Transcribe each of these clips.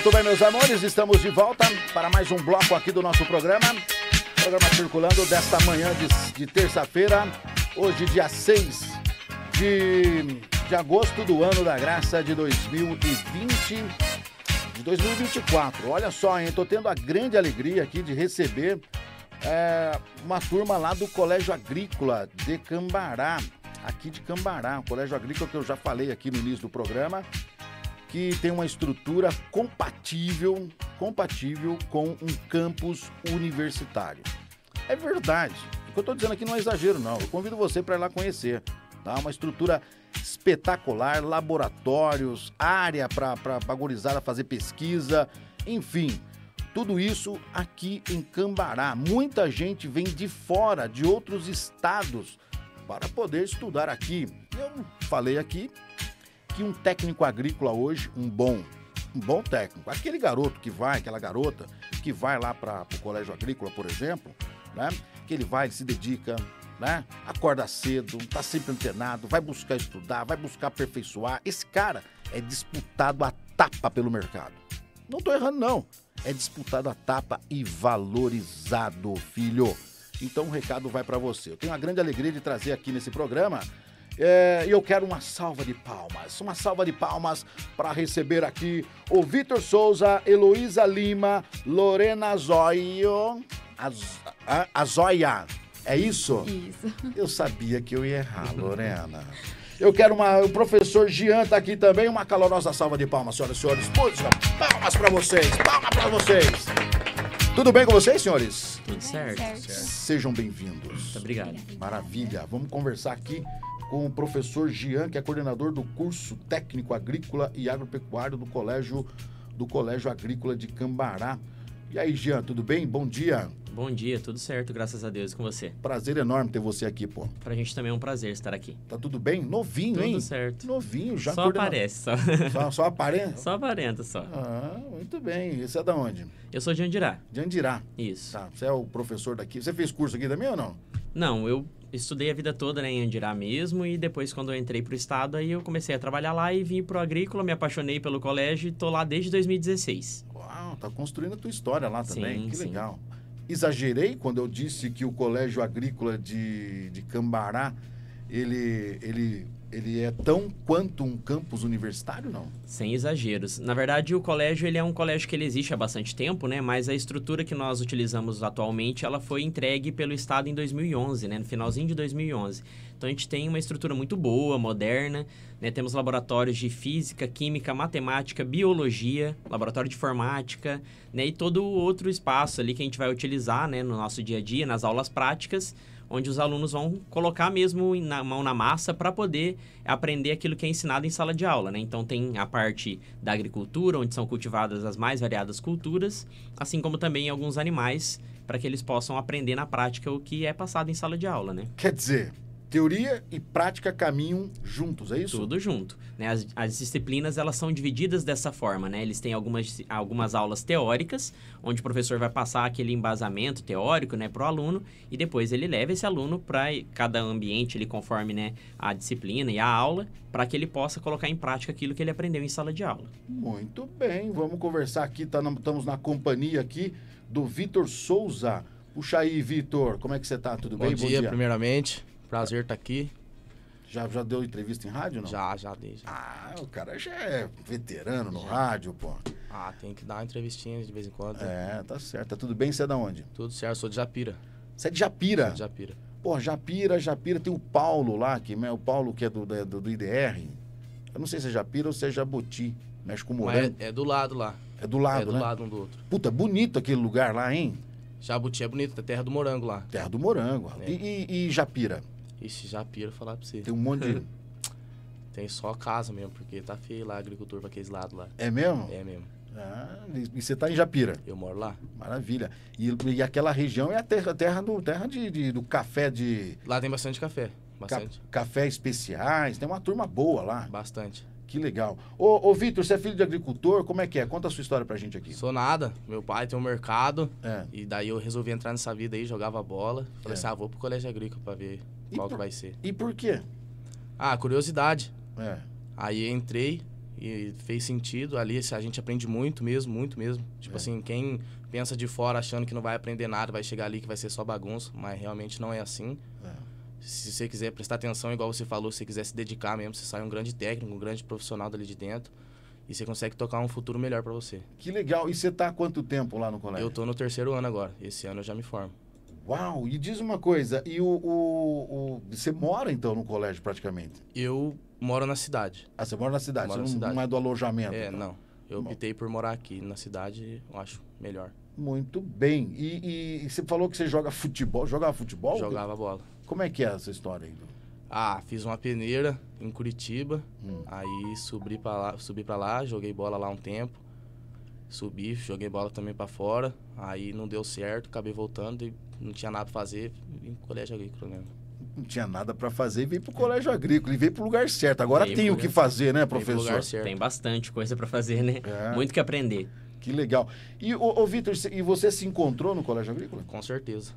Muito bem, meus amores, estamos de volta para mais um bloco aqui do nosso programa. Programa circulando desta manhã de terça-feira, hoje dia 6 de agosto do ano da graça de 2024. Olha só, hein, tô tendo a grande alegria aqui de receber uma turma lá do Colégio Agrícola de Cambará, aqui de Cambará, um colégio agrícola que eu já falei aqui no início do programa, que tem uma estrutura compatível com um campus universitário. É verdade. O que eu estou dizendo aqui não é exagero, não. Eu convido você para ir lá conhecer. Tá? Uma estrutura espetacular, laboratórios, área para a gurizada fazer pesquisa, enfim, tudo isso aqui em Cambará. Muita gente vem de fora, de outros estados, para poder estudar aqui. Eu falei aqui que um técnico agrícola hoje, um bom técnico, aquele garoto que vai, aquela garota que vai lá para o colégio agrícola, por exemplo, né? Que ele se dedica, né? Acorda cedo, tá sempre antenado, vai buscar estudar, vai buscar aperfeiçoar. Esse cara é disputado a tapa pelo mercado. Não tô errando, não. É disputado a tapa e valorizado, filho. Então o recado vai para você. Eu tenho a grande alegria de trazer aqui nesse programa. E eu quero uma salva de palmas para receber aqui o Vitor Souza, Heloísa Lima, Lorena Azoia. É isso? Isso. Eu sabia que eu ia errar, Lorena. Eu quero o professor Jean tá aqui também, uma calorosa salva de palmas, senhoras e senhores. Palmas para vocês, Tudo bem com vocês, senhores? Tudo certo. Sejam bem-vindos. Muito obrigado. Maravilha. Vamos conversar aqui com o professor Jean, que é coordenador do curso técnico agrícola e agropecuário do Colégio Agrícola de Cambará. E aí, Jean, tudo bem? Bom dia. Bom dia, tudo certo, graças a Deus, com você. Prazer enorme ter você aqui, pô. Pra gente também é um prazer estar aqui. Tá tudo bem? Novinho, hein? Tudo certo. Novinho, já Só aparece, só. Só aparenta? Só aparenta, só. Ah, muito bem. Você é da onde? Eu sou de Andirá. De Andirá. Isso. Tá, você é o professor daqui. Você fez curso aqui também ou não? Não, eu estudei a vida toda, né, em Andirá mesmo, e depois quando eu entrei pro estado, aí eu comecei a trabalhar lá e vim pro agrícola, me apaixonei pelo colégio e tô lá desde 2016. Uau, tá construindo a tua história lá também, Sim, que sim. legal. Exagerei quando eu disse que o Colégio Agrícola de Cambará, ele é tão quanto um campus universitário, não? Sem exageros. Na verdade, o colégio ele é um colégio que ele existe há bastante tempo, né? Mas a estrutura que nós utilizamos atualmente, ela foi entregue pelo Estado em 2011, né? No finalzinho de 2011. Então, a gente tem uma estrutura muito boa, moderna, né? Temos laboratórios de física, química, matemática, biologia, laboratório de informática, né? E todo o outro espaço ali que a gente vai utilizar, né? No nosso dia a dia, nas aulas práticas, onde os alunos vão colocar mesmo a mão na massa para poder aprender aquilo que é ensinado em sala de aula, né? Então, tem a parte da agricultura, onde são cultivadas as mais variadas culturas, assim como também alguns animais, para que eles possam aprender na prática o que é passado em sala de aula, né? Quer dizer, teoria e prática caminham juntos, é isso? Tudo junto, né? As disciplinas, elas são divididas dessa forma, né? Eles têm algumas aulas teóricas, onde o professor vai passar aquele embasamento teórico, né, para o aluno, e depois ele leva esse aluno para cada ambiente, ele conforme, né, a disciplina e a aula, para que ele possa colocar em prática aquilo que ele aprendeu em sala de aula. Muito bem, vamos conversar aqui, estamos na companhia aqui do Vitor Souza. Puxa aí, Vitor, como é que você tá? Tudo bem? Bom dia, primeiramente. Prazer estar aqui. Já deu entrevista em rádio, não? Já dei. Ah, o cara já é veterano no rádio, pô. Ah, tem que dar uma entrevistinha de vez em quando. É, tá certo. Tá tudo bem? Você é da onde? Tudo certo, sou de Japira. Você é de Japira? Sou de Japira. Pô, Japira, tem o Paulo lá, o Paulo que é do IDR. Eu não sei se é Japira ou se é Jabuti. Mexe com morango. Mas é do lado lá. É do lado, né? É do né? lado um do outro. Puta, bonito aquele lugar lá, hein? Jabuti é bonito, é terra do morango lá. Terra do morango. É. E Japira? Ixi, Japira, vou falar pra você. Tem um monte de... Tem só casa mesmo, porque tá feio lá, agricultor pra aqueles lados lá. É mesmo? É mesmo. Ah, e você tá em Japira? Eu moro lá. Maravilha. E aquela região é a terra do café de... Lá tem bastante café. Bastante. Café especiais, tem uma turma boa lá. Bastante. Que legal. Ô Vitor, você é filho de agricultor, como é que é? Conta a sua história pra gente aqui. Sou nada. Meu pai tem um mercado. É. E daí eu resolvi entrar nessa vida aí, jogava bola. Falei assim, vou pro colégio agrícola pra ver qual que vai ser. E por quê? Ah, curiosidade. É. Aí entrei e fez sentido. Ali a gente aprende muito mesmo, muito mesmo. Tipo assim, quem pensa de fora achando que não vai aprender nada, vai chegar ali que vai ser só bagunça, mas realmente não é assim. Se você quiser prestar atenção, igual você falou, se você quiser se dedicar mesmo, você sai um grande técnico, um grande profissional dali de dentro e você consegue tocar um futuro melhor para você. Que legal. E você tá há quanto tempo lá no colégio? Eu tô no 3º ano agora. Esse ano eu já me formo. Uau! E diz uma coisa, e você mora então no colégio praticamente? Eu moro na cidade. Ah, você mora na cidade, Moro na você cidade. não é do alojamento? Não. Eu optei por morar aqui na cidade, eu acho melhor. Muito bem. E você falou que você joga futebol. Jogava futebol? Jogava bola. Como é que é essa história aí? Fiz uma peneira em Curitiba, aí subi pra lá, joguei bola lá um tempo, joguei bola também pra fora, aí não deu certo, acabei voltando e não tinha nada pra fazer, vim pro colégio agrícola mesmo. Não tinha nada pra fazer e veio pro colégio agrícola, e veio pro lugar certo. Agora tem o que fazer, né, professor? Tem bastante coisa pra fazer, né? Muito que aprender. Que legal. E, Vitor, e você se encontrou no colégio agrícola? Com certeza.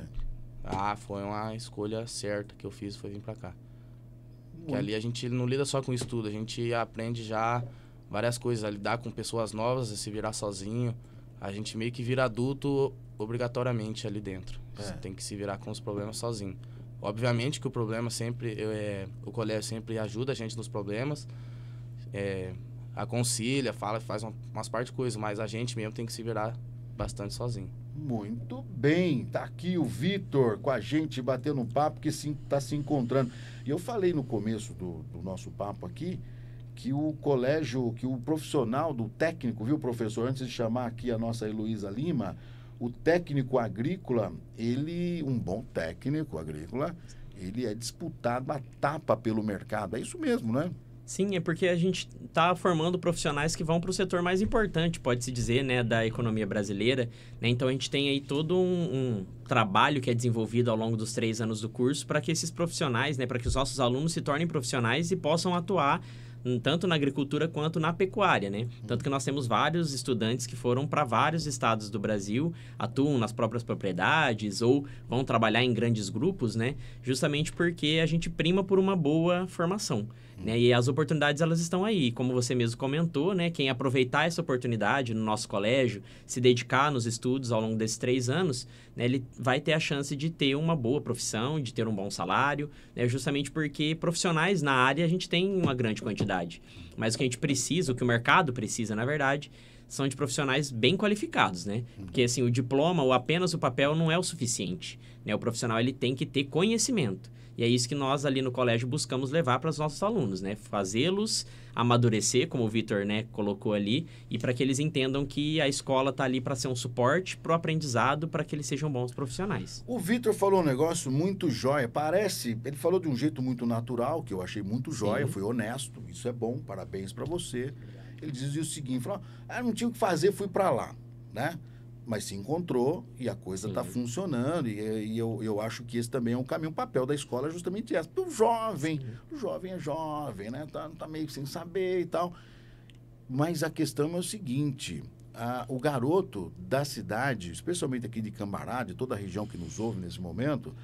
Foi uma escolha certa que eu fiz, foi vir pra cá. Que ali a gente não lida só com estudo, a gente aprende já várias coisas, a lidar com pessoas novas, a se virar sozinho. A gente meio que vira adulto obrigatoriamente ali dentro. Você tem que se virar com os problemas sozinho. Obviamente que o problema sempre, o colégio sempre ajuda a gente nos problemas, aconselha, faz umas partes de coisas, mas a gente mesmo tem que se virar bastante sozinho. Muito bem, tá aqui o Vitor com a gente batendo um papo que tá se encontrando. E eu falei no começo do nosso papo aqui que o colégio, que o profissional do técnico, viu, professor, antes de chamar aqui a nossa Heloísa Lima, o técnico agrícola, um bom técnico agrícola, ele é disputado a tapa pelo mercado. É isso mesmo, né? Sim, é porque a gente está formando profissionais que vão para o setor mais importante, pode-se dizer, né, da economia brasileira. Né? Então, a gente tem aí todo um trabalho que é desenvolvido ao longo dos 3 anos do curso para que esses profissionais, né, para que os nossos alunos se tornem profissionais e possam atuar tanto na agricultura quanto na pecuária, né? Tanto que nós temos vários estudantes que foram para vários estados do Brasil, atuam nas próprias propriedades ou vão trabalhar em grandes grupos, né? Justamente porque a gente prima por uma boa formação. Né? E as oportunidades, elas estão aí. Como você mesmo comentou, né? Quem aproveitar essa oportunidade no nosso colégio, se dedicar nos estudos ao longo desses 3 anos, né? Ele vai ter a chance de ter uma boa profissão, de ter um bom salário, né? Justamente porque profissionais na área a gente tem uma grande quantidade. Mas o que a gente precisa, o que o mercado precisa, na verdade, são de profissionais bem qualificados, né? Porque, assim, o diploma ou apenas o papel não é o suficiente, né? O profissional, ele tem que ter conhecimento. E é isso que nós ali no colégio buscamos levar para os nossos alunos, né? Fazê-los amadurecer, como o Vitor, né, colocou ali, e para que eles entendam que a escola está ali para ser um suporte para o aprendizado, para que eles sejam bons profissionais. O Vitor falou um negócio muito jóia, ele falou de um jeito muito natural, que eu achei muito jóia, foi honesto, isso é bom, parabéns para você. Ele dizia o seguinte, falou, não tinha o que fazer, fui para lá, né? Mas se encontrou e a coisa está funcionando. E eu acho que esse também é um caminho, um papel da escola é justamente esse. O jovem é jovem, né? Tá meio sem saber e tal. Mas a questão é o seguinte, o garoto da cidade, especialmente aqui de Cambará, de toda a região que nos ouve nesse momento,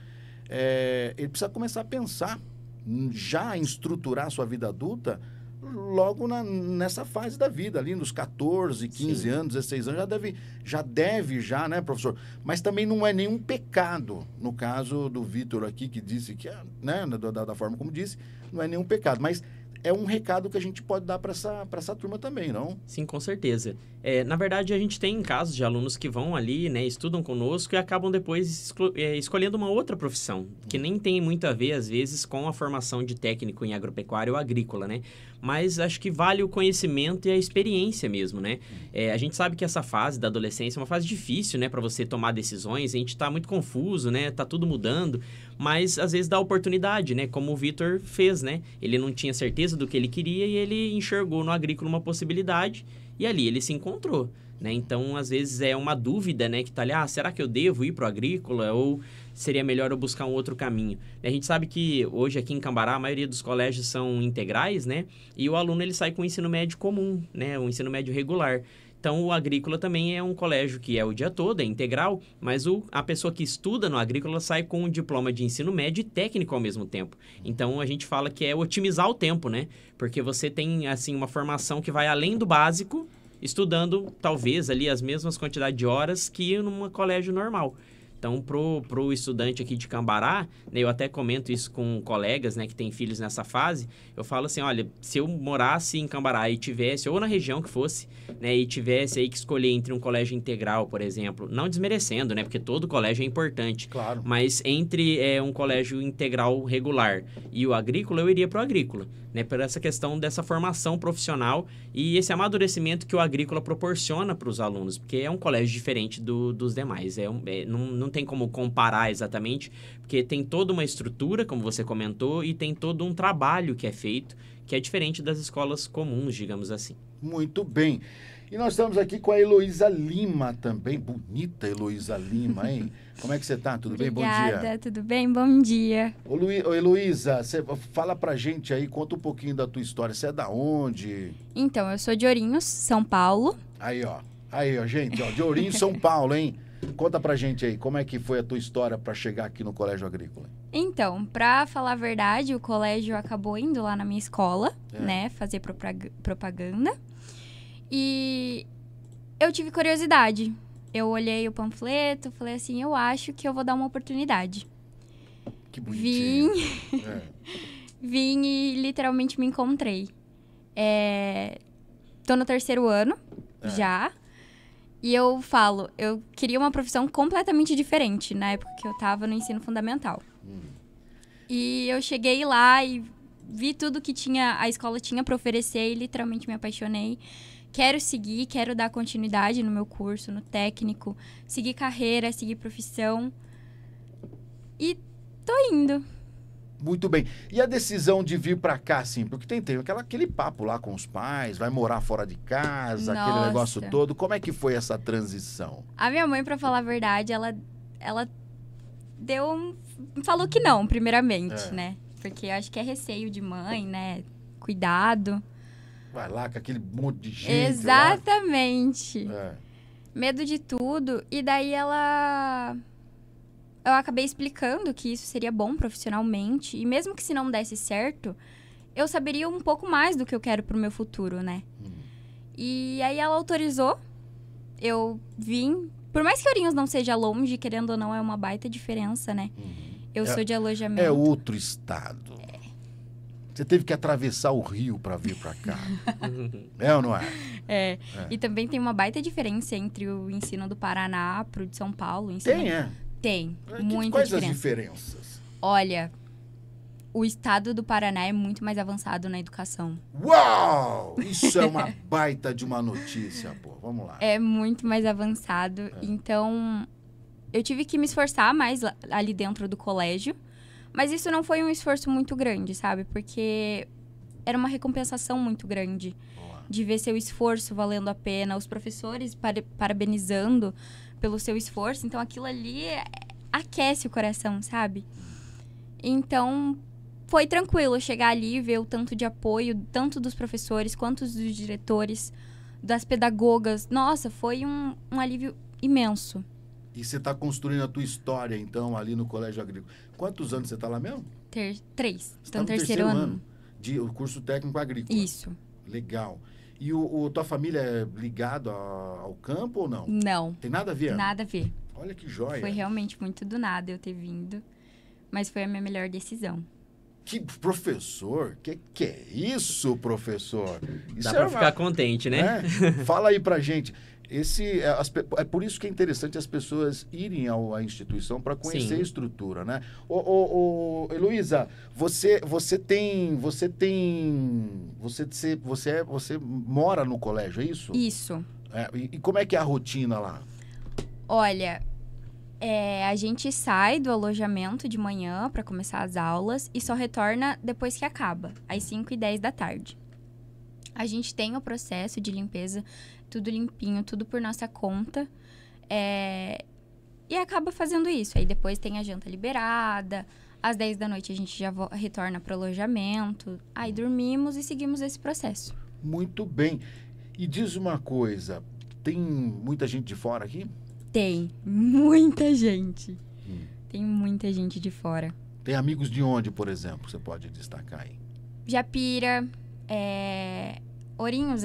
ele precisa começar a pensar já em estruturar a sua vida adulta logo nessa fase da vida, ali nos 14, 15 anos, 16 anos, já deve, né, professor? Mas também não é nenhum pecado, no caso do Vitor aqui, que disse que, né, da forma como disse, não é nenhum pecado, mas é um recado que a gente pode dar para essa turma também, não? Sim, com certeza. Na verdade, a gente tem casos de alunos que vão ali, né, estudam conosco e acabam depois escolhendo uma outra profissão, que nem tem muito a ver, às vezes, com a formação de técnico em agropecuária ou agrícola, né? Mas acho que vale o conhecimento e a experiência mesmo, né? A gente sabe que essa fase da adolescência é uma fase difícil, né, para você tomar decisões, a gente tá muito confuso, né, tá tudo mudando, mas às vezes dá oportunidade, né, como o Vitor fez, né? Ele não tinha certeza do que ele queria e ele enxergou no agrícola uma possibilidade e ali ele se encontrou, né? Então, às vezes é uma dúvida, né, que tá ali, será que eu devo ir pro agrícola ou seria melhor eu buscar um outro caminho? A gente sabe que hoje aqui em Cambará a maioria dos colégios são integrais, né? E o aluno ele sai com o ensino médio comum, né? O ensino médio regular. Então, o Agrícola também é um colégio que é o dia todo, é integral, mas a pessoa que estuda no Agrícola sai com um diploma de ensino médio e técnico ao mesmo tempo. Então, a gente fala que é otimizar o tempo, né? Porque você tem, assim, uma formação que vai além do básico, estudando, talvez, ali as mesmas quantidades de horas que num colégio normal. Então, pro estudante aqui de Cambará, né, eu até comento isso com colegas, né, que têm filhos nessa fase, eu falo assim, olha, se eu morasse em Cambará e tivesse, ou na região que fosse, né, e tivesse aí que escolher entre um colégio integral, por exemplo, não desmerecendo, né, porque todo colégio é importante, Claro. mas entre um colégio integral regular e o Agrícola, eu iria pro Agrícola, né, por essa questão dessa formação profissional e esse amadurecimento que o Agrícola proporciona para os alunos, porque é um colégio diferente dos demais, não tem como comparar exatamente, porque tem toda uma estrutura, como você comentou, e tem todo um trabalho que é feito, que é diferente das escolas comuns, digamos assim. Muito bem. E nós estamos aqui com a Heloísa Lima também. Bonita Heloísa Lima, hein? Como é que você tá? Tudo bem? Bom dia. Obrigada, tudo bem? Bom dia. Ô Heloísa, você fala pra gente aí, conta um pouquinho da tua história. Você é da onde? Então, eu sou de Ourinhos, São Paulo. Aí, ó, gente, ó, de Ourinhos, São Paulo, hein? Conta pra gente aí, como é que foi a tua história pra chegar aqui no Colégio Agrícola? Então, pra falar a verdade, o colégio acabou indo lá na minha escola, né, fazer propaganda. E eu tive curiosidade. Eu olhei o panfleto, falei assim, eu acho que eu vou dar uma oportunidade. Que bonitinho. Vim e literalmente me encontrei. Tô no 3º ano, já. E eu falo, eu queria uma profissão completamente diferente, na época que eu tava no ensino fundamental. E eu cheguei lá e vi tudo que a escola tinha para oferecer e literalmente me apaixonei. Quero seguir, quero dar continuidade no meu curso, no técnico, seguir carreira, seguir profissão. E tô indo. Muito bem. E a decisão de vir pra cá, assim, porque tem aquele papo lá com os pais, vai morar fora de casa, aquele negócio todo. Como é que foi essa transição? A minha mãe, pra falar a verdade, ela falou que não, primeiramente, né? Porque eu acho que é receio de mãe, né? Cuidado. Vai lá com aquele monte de gente. Exatamente. Medo de tudo. E daí eu acabei explicando que isso seria bom profissionalmente. E mesmo que se não desse certo, eu saberia um pouco mais do que eu quero pro meu futuro, né? E aí ela autorizou. Eu vim. Por mais que Ourinhos não seja longe, querendo ou não, é uma baita diferença, né? Eu sou de alojamento. É outro estado. Você teve que atravessar o rio para vir para cá. É ou não é? E também tem uma baita diferença entre o ensino do Paraná pro de São Paulo. Tem, muita Quais diferença. as diferenças? Olha, o estado do Paraná é muito mais avançado na educação. Uau! Isso é uma baita de uma notícia, pô. Vamos lá. É muito mais avançado. Então, eu tive que me esforçar mais ali dentro do colégio. Mas isso não foi um esforço muito grande, sabe? Porque era uma recompensação muito grande. De ver seu esforço valendo a pena. Os professores parabenizando pelo seu esforço. Então, aquilo ali aquece o coração, sabe? Então, foi tranquilo chegar ali e ver o tanto de apoio, tanto dos professores, quanto dos diretores, das pedagogas. Nossa, foi um alívio imenso. E você está construindo a tua história, então, ali no Colégio Agrícola. Quantos anos você está lá mesmo? 3. Então, no 3º ano. O curso técnico agrícola. Isso. Legal. E tua família é ligada ao campo ou não? Não. Tem nada a ver? Nada a ver. Olha que joia. Foi realmente muito do nada eu ter vindo. Mas foi a minha melhor decisão. Que professor? Que é isso, professor? Isso Dá pra ficar contente, né? Fala aí pra gente. É por isso que é interessante as pessoas irem à instituição para conhecer a estrutura, né? Heloísa, você mora no colégio, é isso? Isso. E como é que é a rotina lá? Olha, a gente sai do alojamento de manhã para começar as aulas e só retorna depois que acaba, às 5h10 da tarde. A gente tem o processo de limpeza, tudo limpinho, tudo por nossa conta. E acaba fazendo isso. Aí depois tem a janta liberada. Às 10 da noite a gente já retorna para o alojamento. Aí dormimos e seguimos esse processo. Muito bem. E diz uma coisa. Tem muita gente de fora aqui? Tem muita gente. Tem muita gente de fora. Tem amigos de onde, por exemplo, você pode destacar aí? Japira, Ourinhos,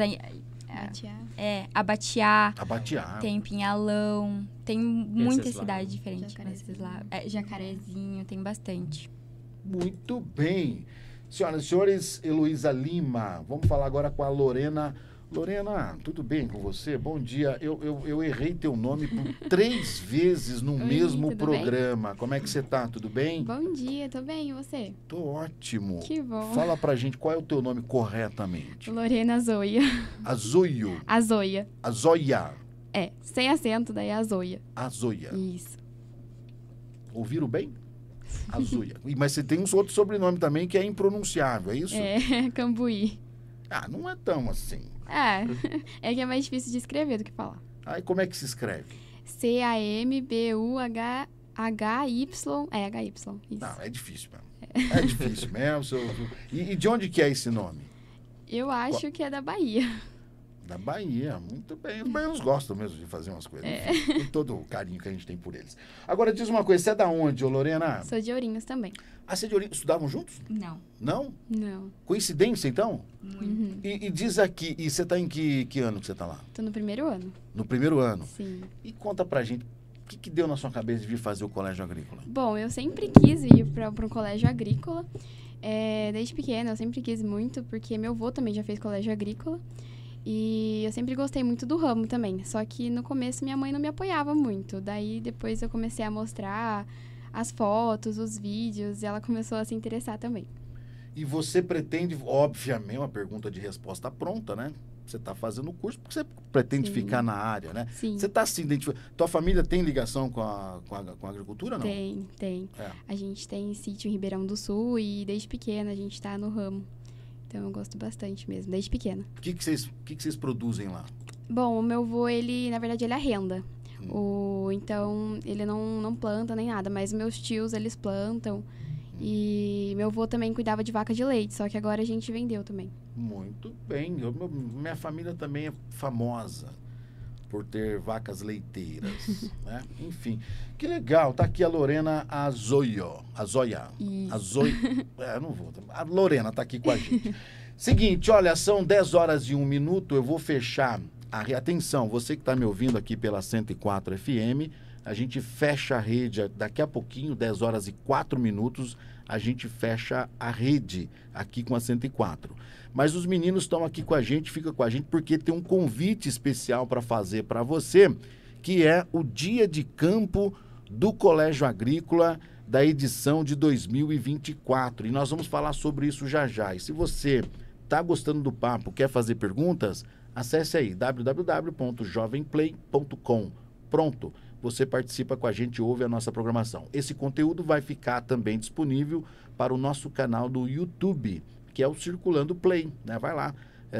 Abatiá. Abatiá. Tem Pinhalão. Tem muita Venceslau. cidade diferente. Venceslau. Jacarezinho, tem bastante. Muito bem. Senhoras e senhores, Heloísa Lima. Vamos falar agora com a Lorena. Lorena, tudo bem com você? Bom dia. Eu errei teu nome por 3 vezes no mesmo tudo programa. Como é que você tá? Tudo bem? Bom dia, tô bem, e você? Tô ótimo. Que bom. Fala pra gente qual é o teu nome corretamente. Lorena Zoia. Azoio. Azoia. Azoia. Sem acento, daí é Azoia. Azoia. Isso. Ouviram bem? Azoia. Mas você tem uns outros sobrenomes também que é impronunciável, é isso? Cambuí. Ah, não é tão assim. É que é mais difícil de escrever do que falar. Aí como é que se escreve? CAMBUHY. HY. Isso. Não, é difícil mesmo. É difícil mesmo. E de onde que é esse nome? Eu acho que é da Bahia. Da Bahia, muito bem. Os baianos gostam mesmo de fazer umas coisas. Enfim, com todo o carinho que a gente tem por eles. Agora, diz uma coisa, você é da onde, ô Lorena? Sou de Ourinhos também. Ah, você é de Ourinhos? Estudavam juntos? Não. Não? Não. Coincidência, então? Muito. E diz aqui, e você tá em que ano que você tá lá? Tô no primeiro ano. No primeiro ano? Sim. E conta pra gente, o que deu na sua cabeça de vir fazer o colégio agrícola? Bom, eu sempre quis ir para um colégio agrícola. Desde pequena, eu sempre quis muito, porque meu avô também já fez colégio agrícola. E eu sempre gostei muito do ramo também. Só que no começo minha mãe não me apoiava muito. Daí depois eu comecei a mostrar as fotos, os vídeos, e ela começou a se interessar também. E você pretende, obviamente, uma pergunta de resposta pronta, né? Você está fazendo o curso porque você pretende ficar na área, né? Sim. Você está se identificando. Tua família tem ligação com a agricultura, não? Tem. A gente tem sítio em Ribeirão do Sul e desde pequena a gente está no ramo. Então eu gosto bastante mesmo, desde pequena. O que vocês produzem lá? Bom, o meu avô, na verdade, ele arrenda. Então, ele não planta nem nada, mas meus tios, eles plantam. E meu avô também cuidava de vaca de leite, só que agora a gente vendeu também. Muito bem. Minha família também é famosa por ter vacas leiteiras, né? Enfim, que legal. Tá aqui a Lorena Azoia. Não vou. A Lorena tá aqui com a gente. Seguinte, olha, são 10h01. Eu vou fechar atenção, você que está me ouvindo aqui pela 104 FM, a gente fecha a rede daqui a pouquinho, 10h04, a gente fecha a rede aqui com a 104. Mas os meninos estão aqui com a gente, fica com a gente, porque tem um convite especial para fazer para você, que é o dia de campo do Colégio Agrícola da edição de 2024. E nós vamos falar sobre isso já já. E se você está gostando do papo, quer fazer perguntas, acesse aí www.jovemplay.com. Pronto, você participa com a gente, ouve a nossa programação. Esse conteúdo vai ficar também disponível para o nosso canal do YouTube, que é o Circulando Play, né? Vai lá,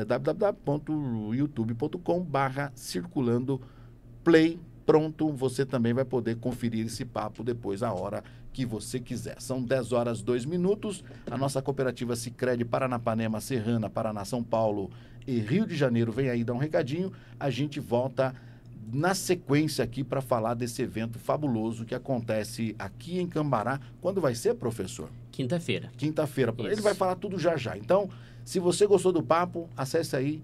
www.youtube.com/Circulando Play. Pronto, você também vai poder conferir esse papo depois, a hora que você quiser. São 10h02. A nossa cooperativa Sicredi Paranapanema, Serrana, Paraná, São Paulo e Rio de Janeiro vem aí dar um recadinho. A gente volta na sequência aqui para falar desse evento fabuloso que acontece aqui em Cambará. Quando vai ser, professor? Quinta-feira. Quinta-feira. Isso. Ele vai falar tudo já já. Então, se você gostou do papo, acesse aí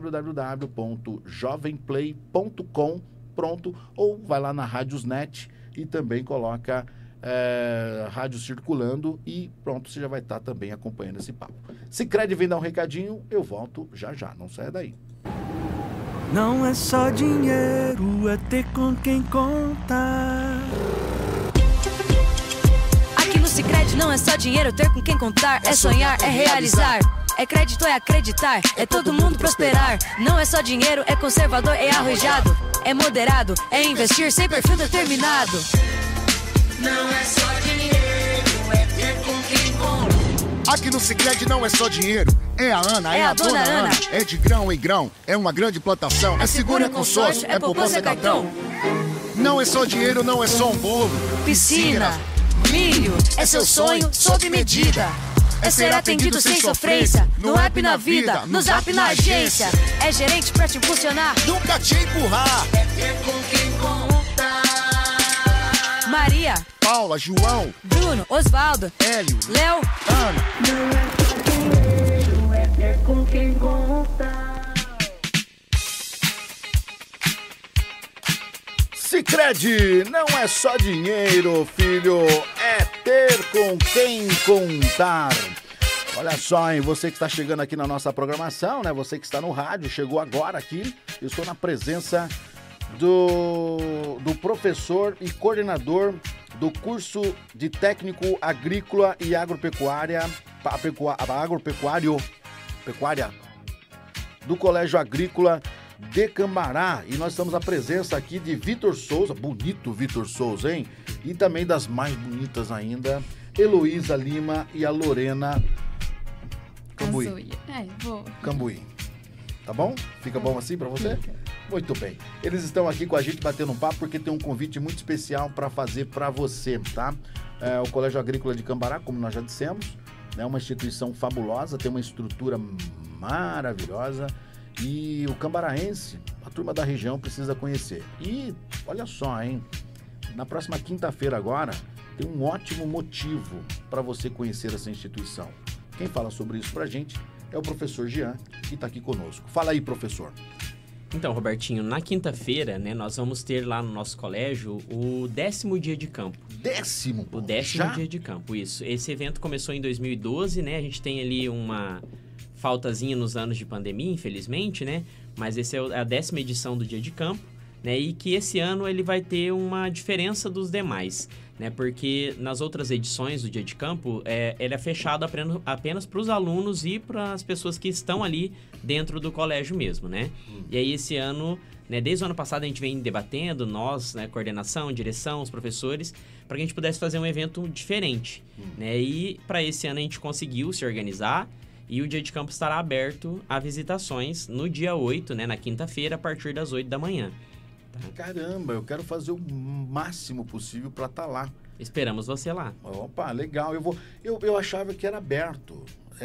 www.jovemplay.com. Pronto, ou vai lá na Rádiosnet e também coloca Rádio Circulando e pronto, você já vai estar também acompanhando esse papo. Sicredi vem dar um recadinho, eu volto já já, não saia daí. Não é só dinheiro, é ter com quem contar. Aqui no Sicredi não é só dinheiro, ter com quem contar, é sonhar, é realizar. É crédito, é acreditar, é todo mundo prosperar. Não é só dinheiro, é conservador, é arrojado. É moderado, é investir sem perfil determinado. Não é só dinheiro, é ter com quem conta. Aqui no Sicredi não é só dinheiro, é a Ana, é a dona Ana. É de grão em grão, é uma grande plantação. É seguro, é consórcio, é poupança, é cartão. Não é só dinheiro, não é só um bolo. Piscina, milho, é seu sonho sob medida. é ser atendido sem sofrência. No app, na vida, no zap, na agência. É gerente pra te impulsionar, Nunca te empurrar. é ter com quem contar. Maria, Paula, João, Bruno, Osvaldo, Hélio, Léo, Ana. Não é ter com quem contar. Sicredi, não é só dinheiro, filho, é ter com quem contar. Olha só, hein, você que está chegando aqui na nossa programação, né? Você que está no rádio, chegou agora aqui. Eu estou na presença do professor e coordenador do curso de técnico agrícola e agropecuária do Colégio Agrícola de Cambará. E nós estamos na presença aqui de Vitor Souza, bonito Vitor Souza, hein? E também das mais bonitas ainda, Heloísa Lima e a Lorena Cambuí. Vou. Cambuí. Tá bom? Fica bom assim pra você? Muito bem. Eles estão aqui com a gente batendo um papo porque tem um convite muito especial para fazer para você, tá? O Colégio Agrícola de Cambará, como nós já dissemos, é uma instituição fabulosa, tem uma estrutura maravilhosa e o cambaraense, a turma da região precisa conhecer. E olha só, hein? Na próxima quinta-feira agora tem um ótimo motivo para você conhecer essa instituição. Quem fala sobre isso pra gente é o professor Jean, que está aqui conosco. Fala aí, professor. Então, Robertinho, na quinta-feira, né, nós vamos ter lá no nosso colégio o 10º dia de campo. 10º? O 10º dia de campo, isso. Esse evento começou em 2012, né? A gente tem ali uma faltazinha nos anos de pandemia, infelizmente, né? Mas essa é a 10ª edição do dia de campo, né? E que esse ano ele vai ter uma diferença dos demais, né? Porque nas outras edições do dia de campo, ele é fechado apenas para os alunos e para as pessoas que estão ali dentro do colégio mesmo, né? E aí esse ano, né, desde o ano passado a gente vem debatendo, nós, né, coordenação, direção, os professores, para que a gente pudesse fazer um evento diferente, né? E para esse ano a gente conseguiu se organizar e o dia de campo estará aberto a visitações no dia 8, né, na quinta-feira, a partir das 8 da manhã. Caramba, eu quero fazer o máximo possível para estar lá. Esperamos você lá. Opa, legal. Eu achava que era aberto.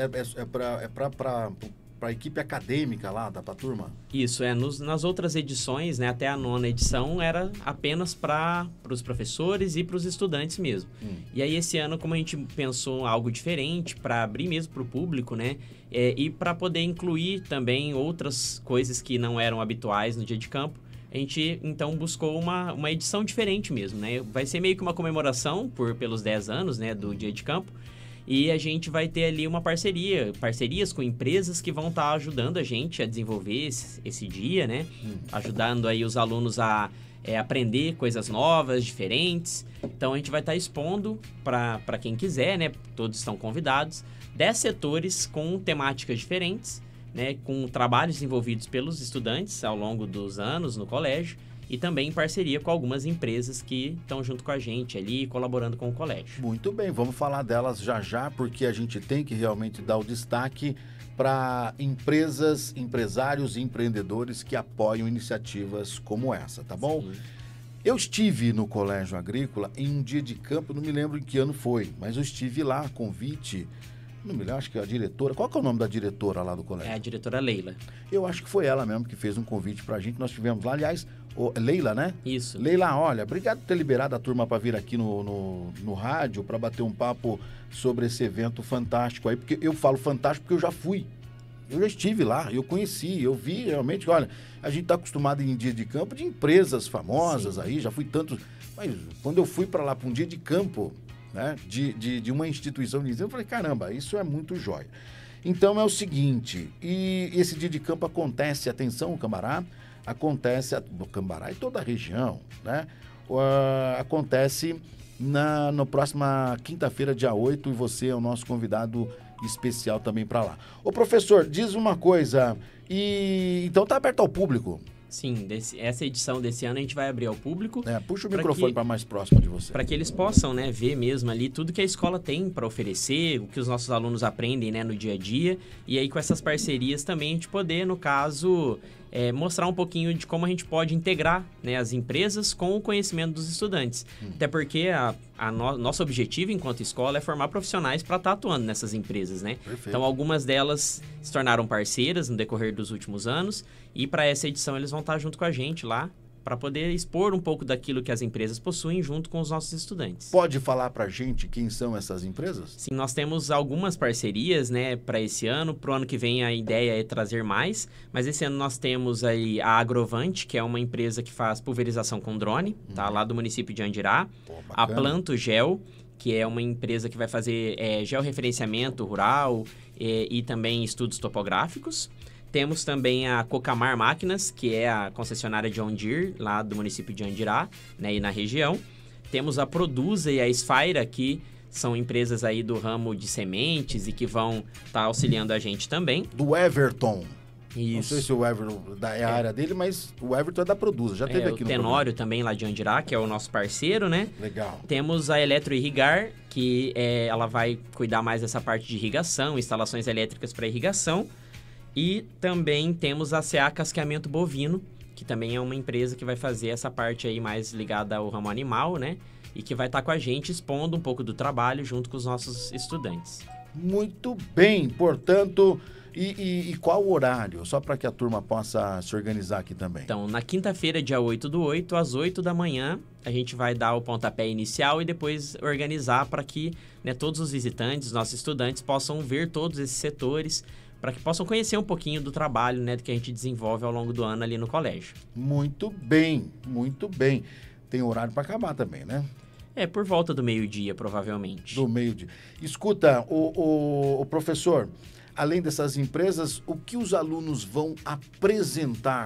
É para a equipe acadêmica lá, pra turma? Isso, nas outras edições, né, até a 9ª edição, era apenas para os professores e para os estudantes mesmo. E aí esse ano, como a gente pensou algo diferente, para abrir mesmo para o público, né, e para poder incluir também outras coisas que não eram habituais no dia de campo, a gente, então, buscou uma edição diferente mesmo, né? Vai ser meio que uma comemoração pelos 10 anos, né, do dia de campo. E a gente vai ter ali uma parcerias com empresas que vão estar ajudando a gente a desenvolver esse dia, né? Ajudando aí os alunos a aprender coisas novas, diferentes. Então, a gente vai estar expondo para quem quiser, né? Todos estão convidados. 10 setores com temáticas diferentes, né, com trabalhos desenvolvidos pelos estudantes ao longo dos anos no colégio e também em parceria com algumas empresas que estão junto com a gente ali, colaborando com o colégio. Muito bem, vamos falar delas já, porque a gente tem que realmente dar o destaque para empresas, empresários e empreendedores que apoiam iniciativas como essa, tá bom? Sim. Eu estive no Colégio Agrícola em um dia de campo, não me lembro em que ano foi, mas eu estive lá, convite... Não me lembro, acho que a diretora... Qual que é o nome da diretora lá do colégio? É a diretora Leila. Eu acho que foi ela mesmo que fez um convite pra gente. Nós tivemos lá, aliás, Leila, né? Isso. Leila, olha, obrigado por ter liberado a turma para vir aqui no rádio para bater um papo sobre esse evento fantástico aí. Porque eu falo fantástico porque eu já fui. Eu já estive lá, eu conheci, eu vi realmente, olha, a gente tá acostumado em dia de campo de empresas famosas. Sim. Aí, já fui tantos... Mas quando eu fui para lá para um dia de campo... Né, de uma instituição de ensino, eu falei, caramba, isso é muito jóia. Então é o seguinte, e esse dia de campo acontece, atenção, Cambará, acontece no Cambará e toda a região, né? Acontece na próxima quinta-feira, dia 8, e você é o nosso convidado especial também para lá. Ô professor, diz uma coisa, então tá aberto ao público? Sim, essa edição desse ano a gente vai abrir ao público. Puxa o microfone para mais próximo de você. Para que eles possam, né, ver mesmo ali tudo que a escola tem para oferecer, o que os nossos alunos aprendem, né, no dia a dia. E aí com essas parcerias também a gente poder, no caso, mostrar um pouquinho de como a gente pode integrar, né, as empresas com o conhecimento dos estudantes. Até porque nosso objetivo enquanto escola é formar profissionais para estar atuando nessas empresas, né? Perfeito. Então algumas delas se tornaram parceiras no decorrer dos últimos anos e para essa edição eles vão estar junto com a gente lá para poder expor um pouco daquilo que as empresas possuem junto com os nossos estudantes. Pode falar para a gente quem são essas empresas? Sim, nós temos algumas parcerias, né, para esse ano. Para o ano que vem a ideia é trazer mais, mas esse ano nós temos aí a Agrovante, que é uma empresa que faz pulverização com drone, tá, lá do município de Andirá. A Planto Gel, que é uma empresa que vai fazer georreferenciamento rural e também estudos topográficos. Temos também a Cocamar Máquinas, que é a concessionária de John Deere, lá do município de Andirá, né, e na região. Temos a Produza e a Esfaira, que são empresas aí do ramo de sementes e que vão estar auxiliando a gente também. Do Everton. Isso. Não sei se o Everton é a área dele, mas o Everton é da Produza, já teve aqui no Tenório também, lá de Andirá, que é o nosso parceiro, né? Legal. Temos a Eletroirrigar, que ela vai cuidar mais dessa parte de irrigação, instalações elétricas para irrigação. E também temos a CA Casqueamento Bovino, que também é uma empresa que vai fazer essa parte aí mais ligada ao ramo animal, né? E que vai estar com a gente expondo um pouco do trabalho junto com os nossos estudantes. Muito bem, portanto, e qual o horário? Só para que a turma possa se organizar aqui também. Então, na quinta-feira, dia 8/8, às 8 da manhã, a gente vai dar o pontapé inicial e depois organizar para que, né, todos os visitantes, nossos estudantes, possam ver todos esses setores, para que possam conhecer um pouquinho do trabalho, né, que a gente desenvolve ao longo do ano ali no colégio. Muito bem, muito bem. Tem horário para acabar também, né? Por volta do meio-dia, provavelmente. Do meio-dia. Escuta, o professor, além dessas empresas, o que os alunos vão apresentar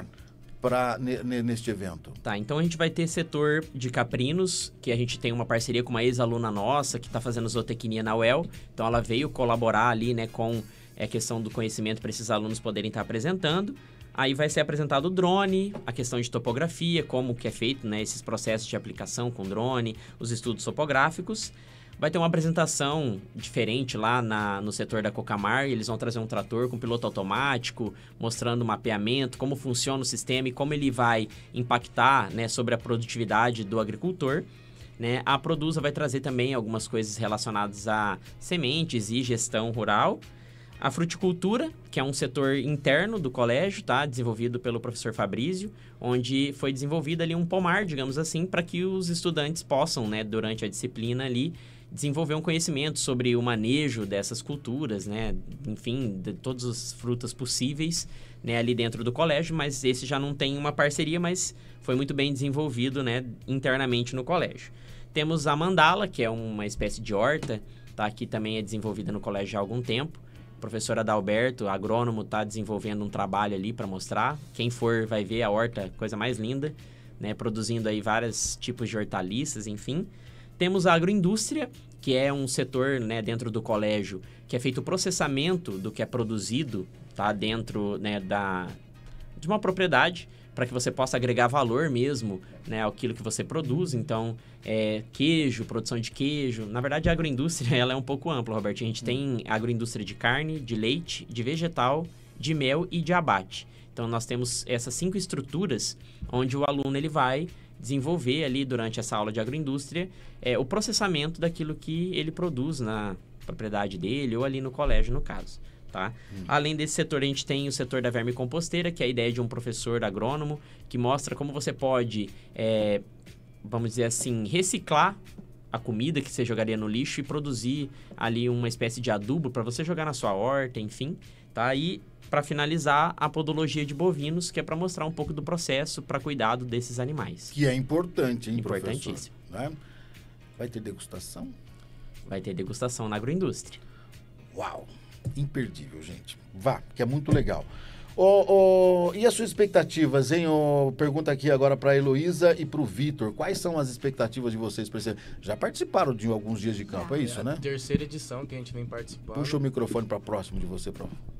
neste evento? Tá, então a gente vai ter setor de caprinos, que a gente tem uma parceria com uma ex-aluna nossa que está fazendo zootecnia na UEL. Então ela veio colaborar ali, né, com a questão do conhecimento para esses alunos poderem estar apresentando. Aí vai ser apresentado o drone, a questão de topografia, como que é feito, né, esses processos de aplicação com drone, os estudos topográficos. Vai ter uma apresentação diferente lá no setor da Cocamar. Eles vão trazer um trator com piloto automático, mostrando o mapeamento, como funciona o sistema e como ele vai impactar, né, sobre a produtividade do agricultor. Né? A Produza vai trazer também algumas coisas relacionadas a sementes e gestão rural. A fruticultura, que é um setor interno do colégio, tá? Desenvolvido pelo professor Fabrício, onde foi desenvolvido ali um pomar, digamos assim, para que os estudantes possam, né, durante a disciplina ali, desenvolver um conhecimento sobre o manejo dessas culturas, né? Enfim, de todas as frutas possíveis, né, ali dentro do colégio, mas esse já não tem uma parceria, mas foi muito bem desenvolvido, né, internamente no colégio. Temos a Mandala, que é uma espécie de horta, tá? Que também é desenvolvida no colégio há algum tempo. O professor Adalberto, agrônomo, está desenvolvendo um trabalho ali para mostrar. Quem for vai ver a horta, coisa mais linda, né? Produzindo aí vários tipos de hortaliças, enfim. Temos a agroindústria, que é um setor, né, dentro do colégio, que é feito o processamento do que é produzido, tá? Dentro, né, de uma propriedade, para que você possa agregar valor mesmo, né, àquilo que você produz. Então, queijo, produção de queijo. Na verdade, a agroindústria ela é um pouco ampla, Roberto. A gente tem agroindústria de carne, de leite, de vegetal, de mel e de abate. Então, nós temos essas 5 estruturas onde o aluno ele vai desenvolver ali durante essa aula de agroindústria o processamento daquilo que ele produz na propriedade dele ou ali no colégio, no caso. Tá? Além desse setor, a gente tem o setor da vermicomposteira, que é a ideia de um professor agrônomo, que mostra como você pode, vamos dizer assim, reciclar a comida que você jogaria no lixo e produzir ali uma espécie de adubo para você jogar na sua horta, enfim. Tá? E, para finalizar, a podologia de bovinos, que é para mostrar um pouco do processo para cuidado desses animais. Que é importante, hein, importantíssimo. Professor? Né? Vai ter degustação? Vai ter degustação na agroindústria. Uau! Imperdível, gente. Vá, que é muito legal. E as suas expectativas, hein? Pergunta aqui agora para a Heloísa e para o Vitor. Quais são as expectativas de vocês para esse... Já participaram de alguns dias de campo, é isso, né? Terceira edição que a gente vem participando. Puxa o microfone para próximo de você,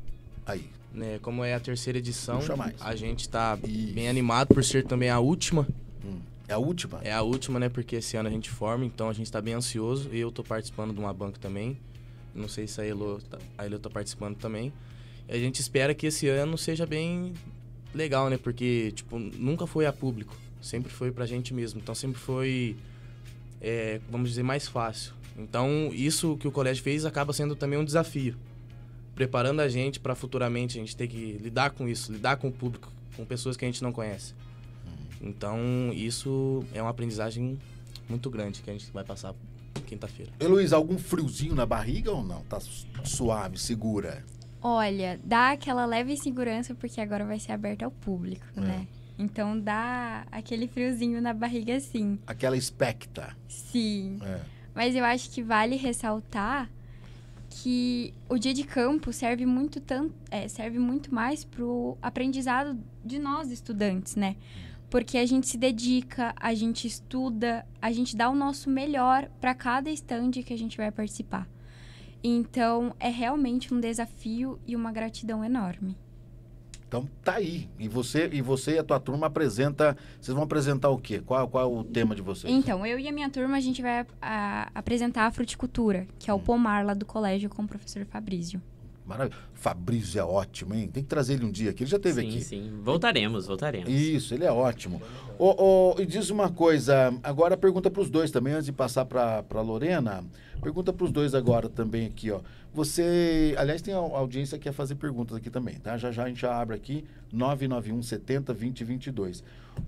Aí. Né, como é a terceira edição, Puxa mais. a gente tá Isso. bem animado por ser também a última. É a última? É a última, né? Porque esse ano a gente forma, então a gente tá bem ansioso. E eu tô participando de uma banca também. Não sei se a Elo tá participando também. E a gente espera que esse ano seja bem legal, né? Porque, tipo, nunca foi a público. Sempre foi pra gente mesmo. Então sempre foi, vamos dizer, mais fácil. Então isso que o colégio fez acaba sendo também um desafio. Preparando a gente para futuramente a gente ter que lidar com isso, lidar com o público, com pessoas que a gente não conhece. Então, isso é uma aprendizagem muito grande que a gente vai passar quinta-feira. Heloísa, algum friozinho na barriga ou não? Tá suave, segura? Olha, dá aquela leve insegurança porque agora vai ser aberto ao público, né? Então dá aquele friozinho na barriga, sim. Aquela expecta. Sim. Mas eu acho que vale ressaltar que o dia de campo serve muito mais pro aprendizado de nós, estudantes, né? Porque a gente se dedica, a gente estuda, a gente dá o nosso melhor para cada stand que a gente vai participar. Então, é realmente um desafio e uma gratidão enorme. Então, tá aí. E você e a tua turma vocês vão apresentar o quê? Qual é o tema de vocês? Então, eu e a minha turma, a gente vai apresentar a fruticultura, que é o pomar lá do colégio com o professor Fabrício. Maravilha. Fabrício é ótimo, hein? Tem que trazer ele um dia aqui. Ele já esteve aqui. Sim. Voltaremos. Isso, ele é ótimo. E diz uma coisa, agora pergunta para os dois também, antes de passar para Lorena. Pergunta para os dois agora também aqui, ó. Você, aliás, tem a audiência que quer fazer perguntas aqui também, tá? Já a gente já abre aqui, 991 70 20 22.